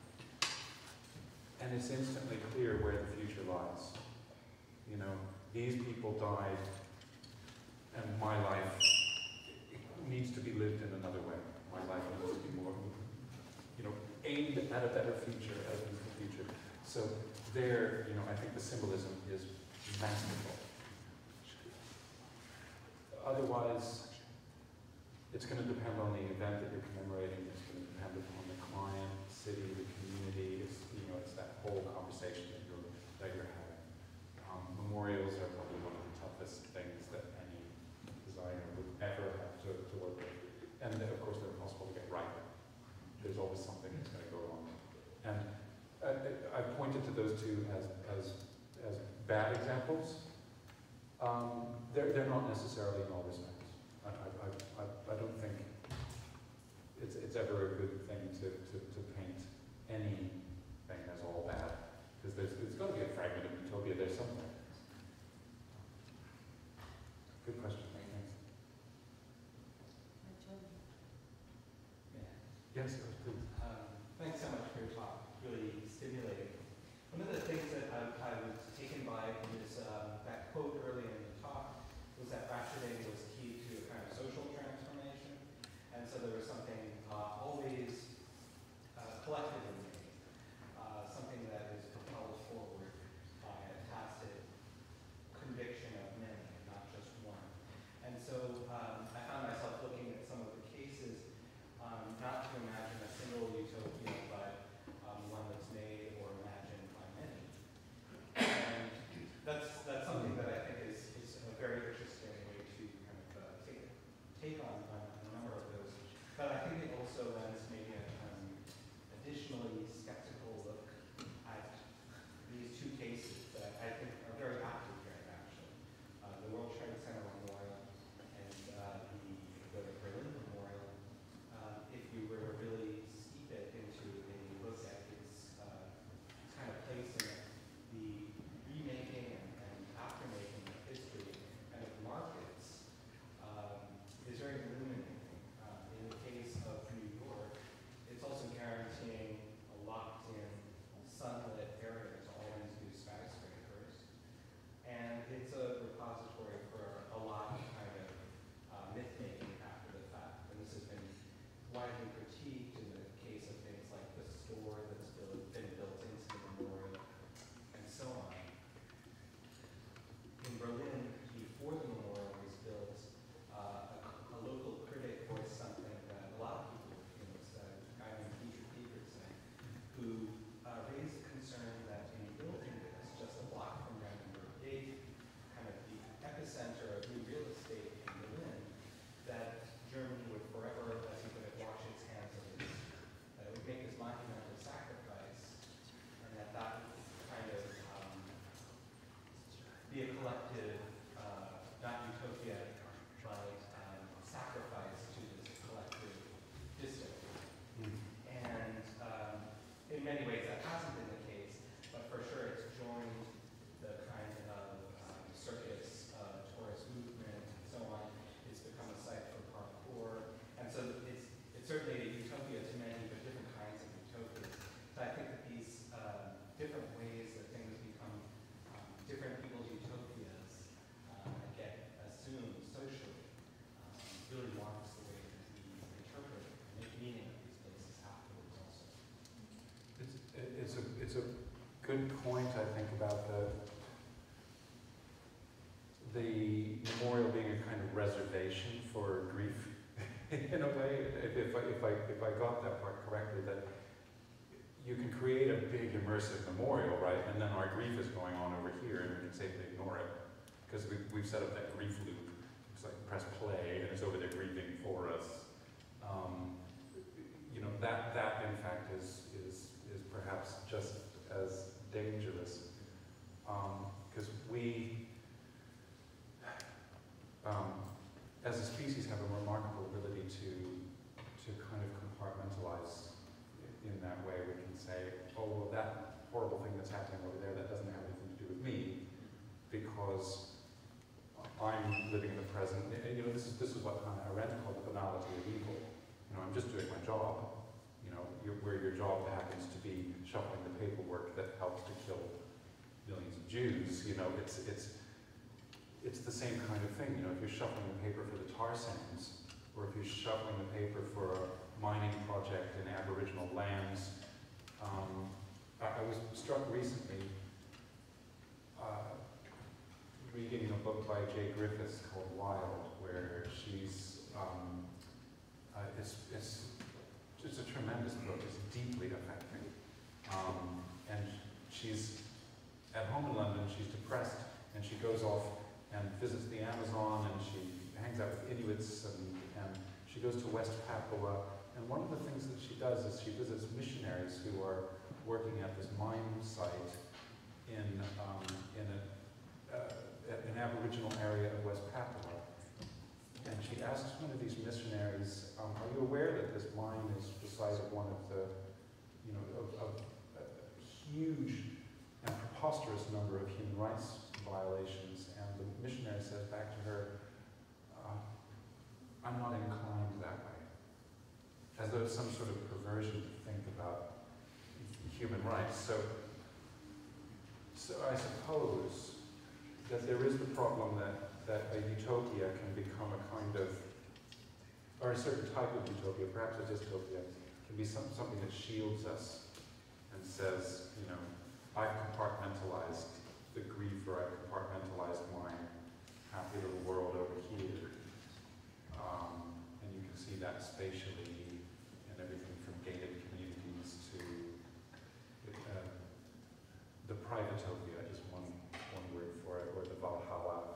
and it's instantly clear where the future lies. You know, these people died, and my life needs to be lived in another way. My life needs to be more, you know, aimed at a better future, at a beautiful future. So there, you know, I think the symbolism is masterful. Otherwise, it's going to depend on the event that you're commemorating. It's going to depend upon the client, the city, the community. It's, you know, it's that whole conversation that you're having. Memorials are probably one of the toughest things that any designer would ever have to work with. And of course, they're impossible to get right. There's always something that's going to go wrong. And I pointed to those two as bad examples. They're not necessarily in all respects. I don't think it's ever a good thing to paint anything as all bad, because there's got to be a fragment of utopia there somewhere. Good question. Thanks. Yes, please. Thanks so much for your talk. Really stimulating. One of the things that I was taken by from this that quote earlier in the talk was that fracturing was key to a kind of social transformation, and so there was something always collective in me, something that is propelled forward by a tacit conviction of many, not just one. And so I found myself looking at some of the cases, not to imagine a single utopia, but one that's made or imagined by many. And that's something that I think is a very interesting way to kind of take on an it's a good point, I think, about the memorial being a kind of reservation for grief, in a way. If I got that part correctly, that you can create a big immersive memorial, right? And then our grief is going on over here, and we can safely ignore it because we've set up that grief loop. It's like press play, and it's over there grieving for us. You know, that in fact is perhaps just as dangerous, because we, as a species, have a remarkable ability to kind of compartmentalize in that way. We can say, oh, well, that horrible thing that's happening over there, that doesn't have anything to do with me, because I'm living in the present. You know, this is what Hannah Arendt called the banality of evil. You know, I'm just doing my job. You know, where your job happens to be shuffling the paperwork that helps to kill millions of Jews. You know, it's the same kind of thing. You know, if you're shuffling the paper for the tar sands, or if you're shuffling the paper for a mining project in Aboriginal lands. I was struck recently reading a book by Jay Griffiths called Wild, where she's it's a tremendous book. It's deeply affecting, and she's at home in London. She's depressed, and she goes off and visits the Amazon, and she hangs out with Inuits, and she goes to West Papua. And one of the things that she does is she visits missionaries who are working at this mine site in an Aboriginal area of West Papua. And she asks one of these missionaries, are you aware that this mine is the site of one of the, you know, of a huge and preposterous number of human rights violations? And the missionary says back to her, I'm not inclined that way. As though it's some sort of perversion to think about human rights. So I suppose that there is the problem that a utopia can become a kind of, or a certain type of utopia, perhaps a dystopia, can be something that shields us and says, you know, I've compartmentalized the grief, or I've compartmentalized my happy little world over here. And you can see that spatially in everything from gated communities to the privatopia, just one word for it, or the Valhalla.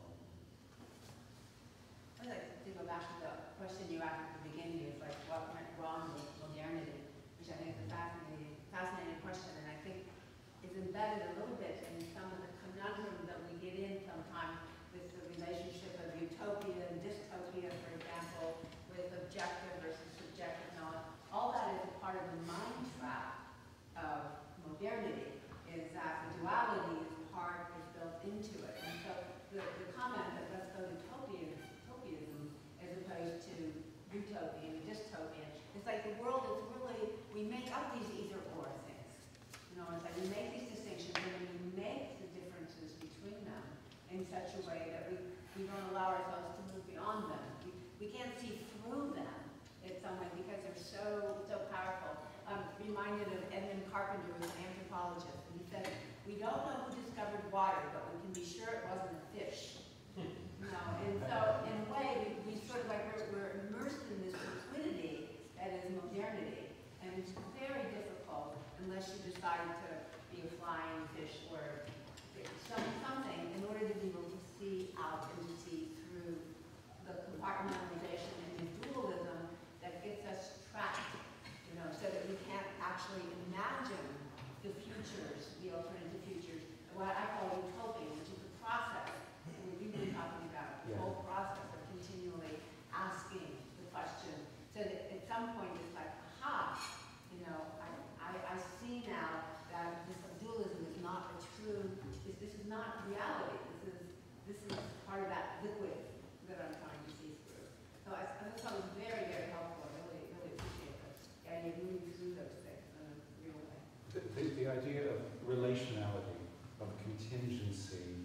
I'd like to go back to the question you asked at the beginning, is like what went wrong with modernity, which I think is a fascinating question, and I think is embedded a little bit in some of the conundrum that we get in sometimes with the relationship of utopia and dystopia, for example, with objective versus subjective knowledge. All that is a part of the mind trap of modernity, is that the duality is built into it. And so the comment that let's go to utopianism as opposed to utopian and dystopian, it's like the world is really, we make up these either or things. You know, it's like we make these distinctions and then we make the differences between them in such a way that we don't allow ourselves to move beyond them. We can't see through them in some way because they're so powerful. I'm reminded of Edmund Carpenter, who was an anthropologist, and he said, we don't know who discovered water, but we can be sure it wasn't a fish. You know, and so in a way, we sort of like we're immersed in this liquidity that is modernity, and it's very difficult unless you decide to be a flying fish or something in order to be able to see out and to see through the compartmentalization and the dualism that gets us trapped, you know, so that we can't actually imagine the futures, the alternative futures, what I call Eutopian, which is the process that we've been talking about, the whole process of continually asking the question, so that at some point it's like, aha, you know, I see now that this dualism is not a true, this is not reality, this is part of that liquid that I'm trying to see through. So I thought it was very, very helpful. I really, really appreciate that. Yeah, you're moving through those things in a real way. The idea of relationality, of contingency,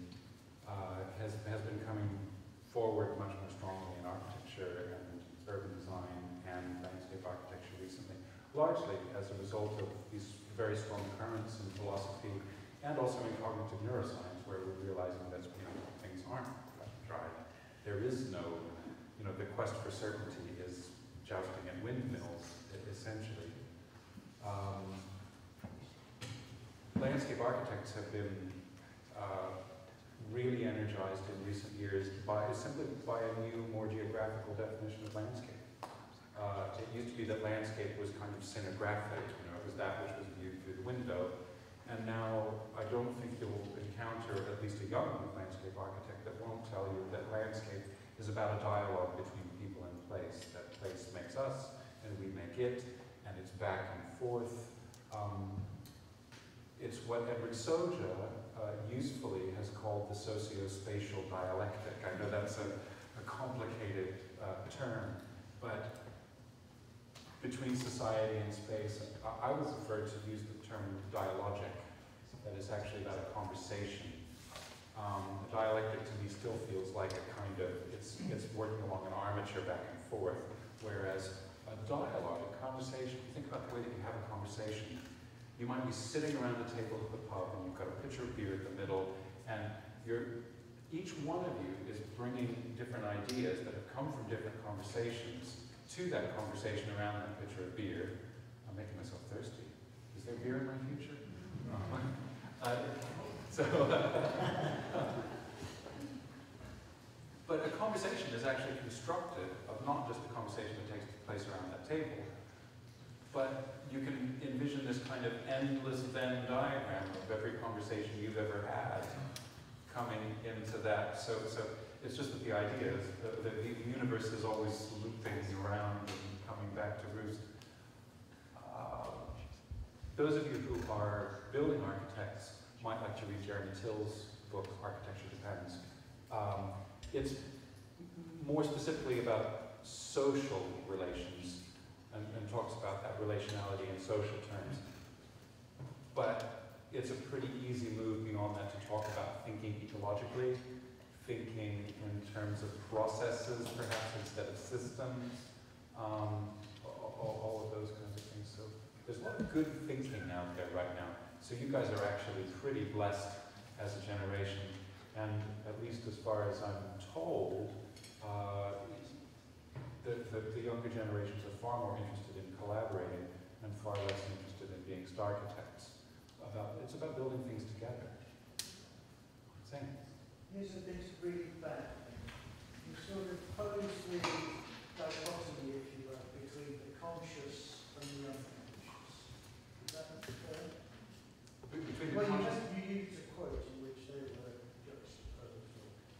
has been coming forward much more strongly in architecture and urban design and landscape architecture recently, largely as a result of these very strong currents in philosophy and also in cognitive neuroscience, where we're realizing that things aren't cut and dry. There is no, the quest for certainty is jousting at windmills, essentially. Landscape architects have been really energized in recent years simply by a new, more geographical definition of landscape. It used to be that landscape was kind of scenographic, it was that which was viewed through the window. And now I don't think you'll encounter at least a young landscape architect that won't tell you that landscape is about a dialogue between people and place. That place makes us, and we make it, and it's back and forth. It's what Edward Soja usefully has called the socio-spatial dialectic. I know that's a complicated term, but between society and space, I would prefer to use the term dialogic. That is actually about a conversation. A dialectic to me still feels like a kind of, it's working along an armature back and forth, whereas a dialogue, a conversation, think about the way that you have a conversation. You might be sitting around the table at the pub and you've got a pitcher of beer in the middle, and each one of you is bringing different ideas that have come from different conversations to that conversation around that pitcher of beer. I'm making myself thirsty. Is there beer in my future? But a conversation is actually constructed of not just the conversation that takes place around that table, but you can envision this kind of endless Venn diagram of every conversation you've ever had coming into that. So it's just that the idea is that the universe is always looping around and coming back to roost. Those of you who are building architects might like to read Jeremy Till's book, Architecture Depends. It's more specifically about social relations and talks about that relationality in social terms. But it's a pretty easy move beyond that to talk about thinking ecologically, thinking in terms of processes, perhaps instead of systems, all of those kinds of things. So there's a lot of good thinking out there right now. So you guys are actually pretty blessed as a generation, and at least as far as I'm told, the younger generations are far more interested in collaborating and far less interested in being star architects. It's about building things together. Same. Here's a bit really bad. You sort of pose the dichotomy, if you will, between the conscious and the unconscious. Is that fair? Well, you used a quote in which they were juxtaposed.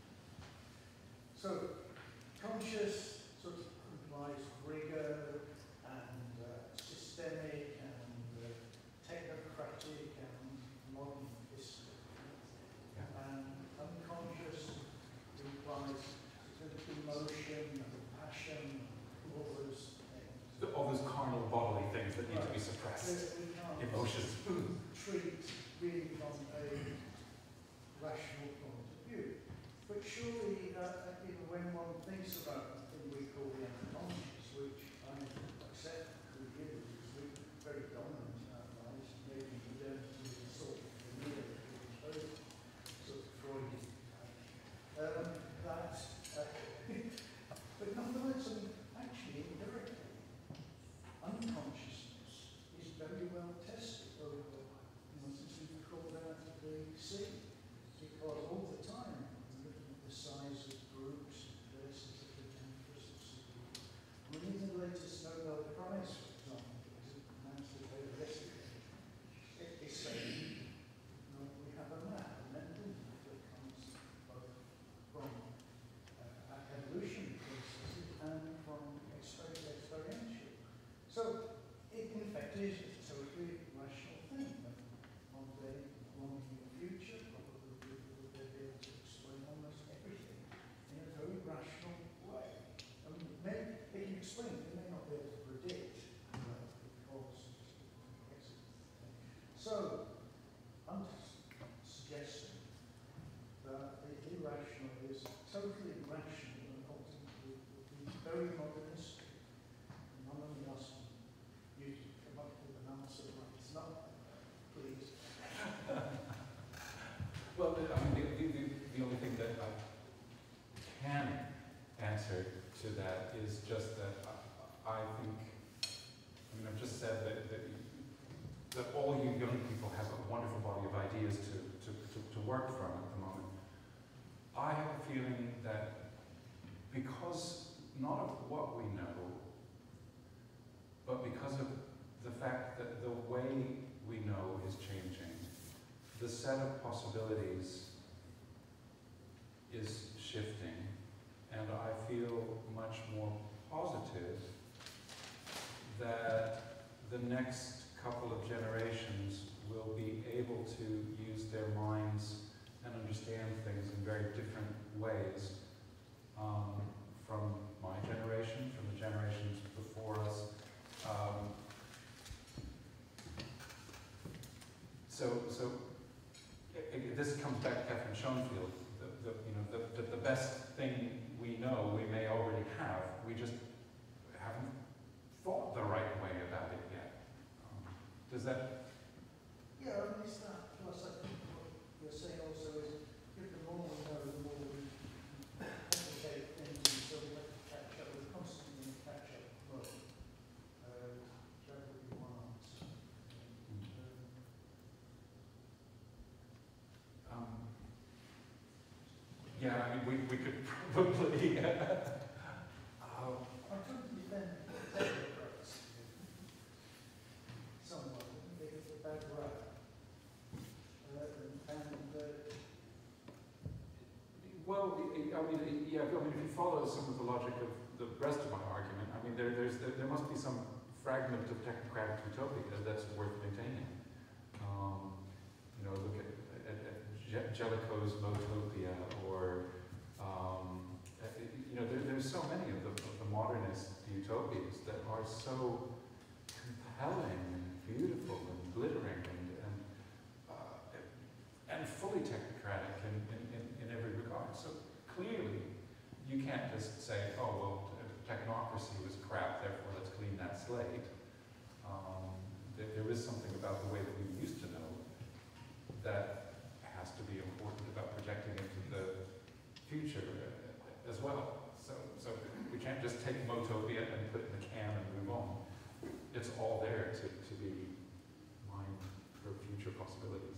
So, conscious sort of implies rigor and systemic and technocratic and modern history. Yeah. And unconscious implies sort of emotion and passion and all those things. All those carnal bodily things that need to be suppressed. We can't Emotions. treat really from a rational point of view. But surely, when one thinks about the thing we call the unconscious, which I accept we give, is very dominant in our lives, maybe we don't really sort of familiar with both sort of Freudian but nonetheless, actually, indirectly, unconsciousness is very well tested over, since we've crawled out of the sea, because all the time, looking at the size of groups and places that are dangerous, answer to that is just that I think, I've just said that all you young people have a wonderful body of ideas to work from at the moment. I have a feeling that because not of what we know, but because of the fact that the way we know is changing, the set of possibilities is shifting, and I feel much more positive that the next couple of generations will be able to use their minds and understand things in very different ways from my generation, from the generations before us. This comes back to Catherine Schoenfield. The best thing we know we may already have. We just haven't thought the right way about it yet. Does that? Yeah, it's that. Plus, I think what you're saying also is, if the more we know, the more we complicate things, and so we have to catch up. We're constantly in a catch-up mode. That would be one answer. Yeah, I mean, we could probably. I'm trying to defend technocrats somewhat. I think they get a bad rap. Well, if you follow some of the logic of the rest of my argument, I mean, there must be some fragment of technocratic utopia that's worth maintaining. Look at Jellicoe's Utopia, or there's so many of the modernist utopias that are so compelling and beautiful and glittering and fully technocratic in every regard. So clearly, you can't just say, oh, well, technocracy was crap, therefore let's clean that slate. There is something about the way that we used to know that has to be important about projecting into the future as well. So we can't just take Utopia and put it in the can and move on. It's all there to be mined for future possibilities.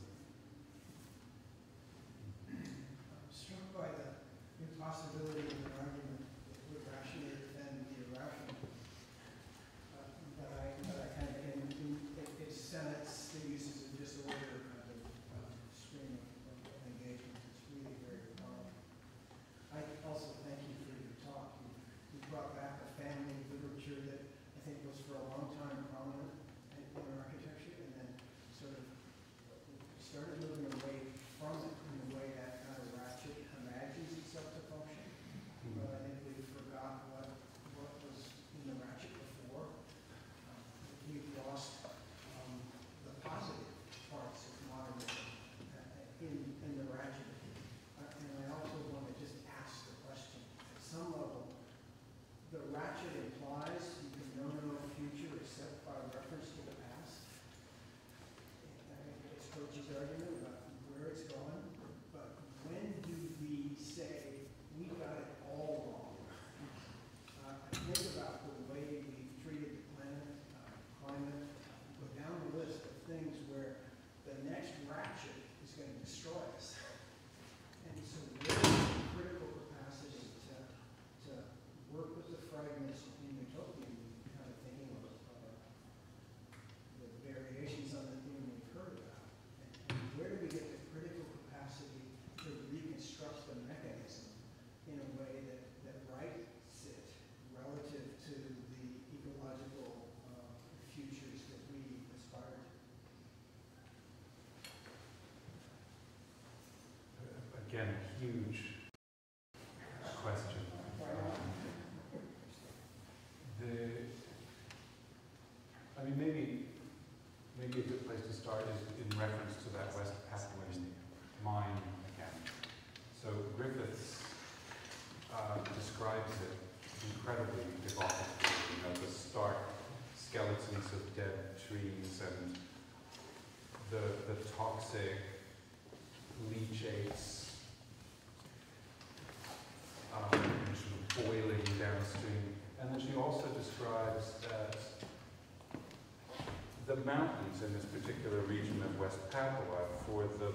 I'm struck by the impossibility of an argument that would rationally defend the irrational. But I kind of, in Sennett's, the uses of disorder kind of stream of engagement. It's really very powerful. I also thank you for your talk. You brought back a family of literature that I think was for a long time prominent in architecture, and then sort of started moving away from it in the way that kind of ratchet imagines itself to function. But I think we forgot what was in the ratchet before. We've lost the positive parts of modernism in the ratchet. And I also want to just ask the question, at some level, the ratchet implies you can know no future except by reference to the past. I mean, it's Coach's argument about where it's going, but when do we say we got it all wrong? I think about the way we've treated the planet, climate, go down the list of things where the next ratchet is going to destroy us. And so where's the critical capacity to work with the fragments in Eutopian, kind of thinking of the variations on the theme we've heard about? And where do we get the critical capacity to reconstruct the mechanism in a way that rights it relative to the ecological futures that we aspire to? Again, huge question. Maybe a good place to start is in reference to that West Papuan mine again. So Griffiths describes it incredibly evocatively, the stark skeletons of dead trees and the toxic leachates sort of boiling mountains in this particular region of West Papua for the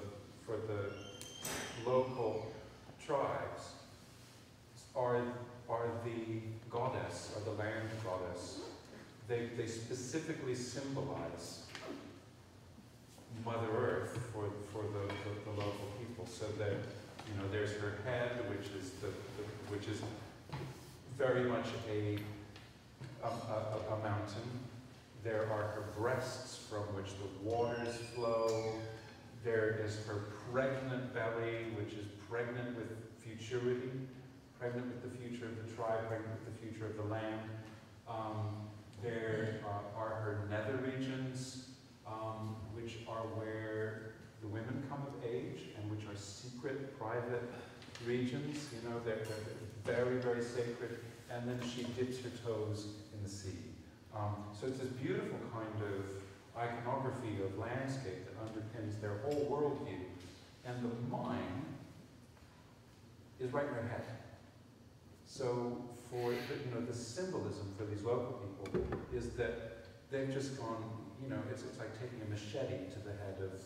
local tribes are the goddess, or the land goddess. They specifically symbolize Mother Earth for the local people. So that, you know, there's her head, which is very much a mountain. There are her breasts from which the waters flow. There is her pregnant belly, which is pregnant with futurity, pregnant with the future of the tribe, pregnant with the future of the land. There are her nether regions, which are where the women come of age, and which are secret, private regions. You know, they're very, very sacred. And then she dips her toes in the sea. So it's this beautiful kind of iconography of landscape that underpins their whole worldview. And the mind is right in their head. So for the symbolism for these local people is that they've just gone, you know, it's like taking a machete to the head of,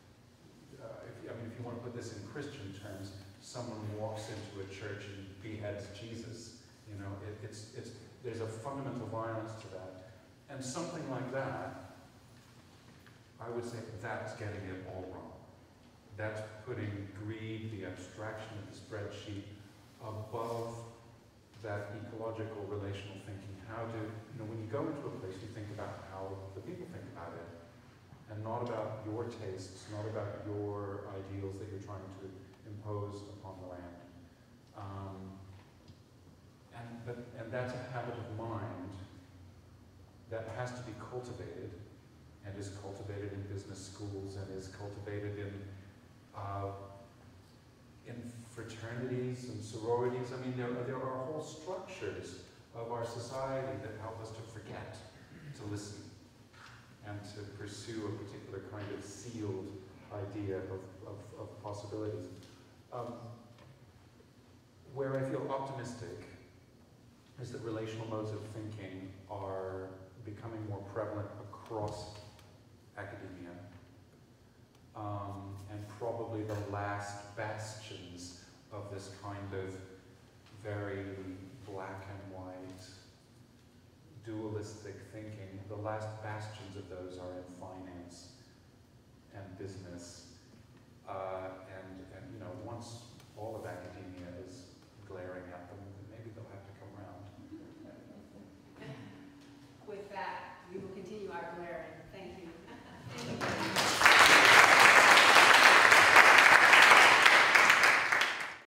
if you want to put this in Christian terms, someone walks into a church and beheads Jesus. You know, there's a fundamental violence to that. And something like that, I would say that's getting it all wrong. That's putting greed, the abstraction of the spreadsheet, above that ecological relational thinking. How do, when you go into a place, you think about how the people think about it, and not about your tastes, not about your ideals that you're trying to impose upon the land. And that's a habit of mind that has to be cultivated, and is cultivated in business schools, and is cultivated in fraternities and sororities. I mean, there are whole structures of our society that help us to forget to listen and to pursue a particular kind of sealed idea of possibilities. Where I feel optimistic is that relational modes of thinking are becoming more prevalent across academia, and probably the last bastions of this kind of very black and white, dualistic thinking, the last bastions of those are in finance and business, and once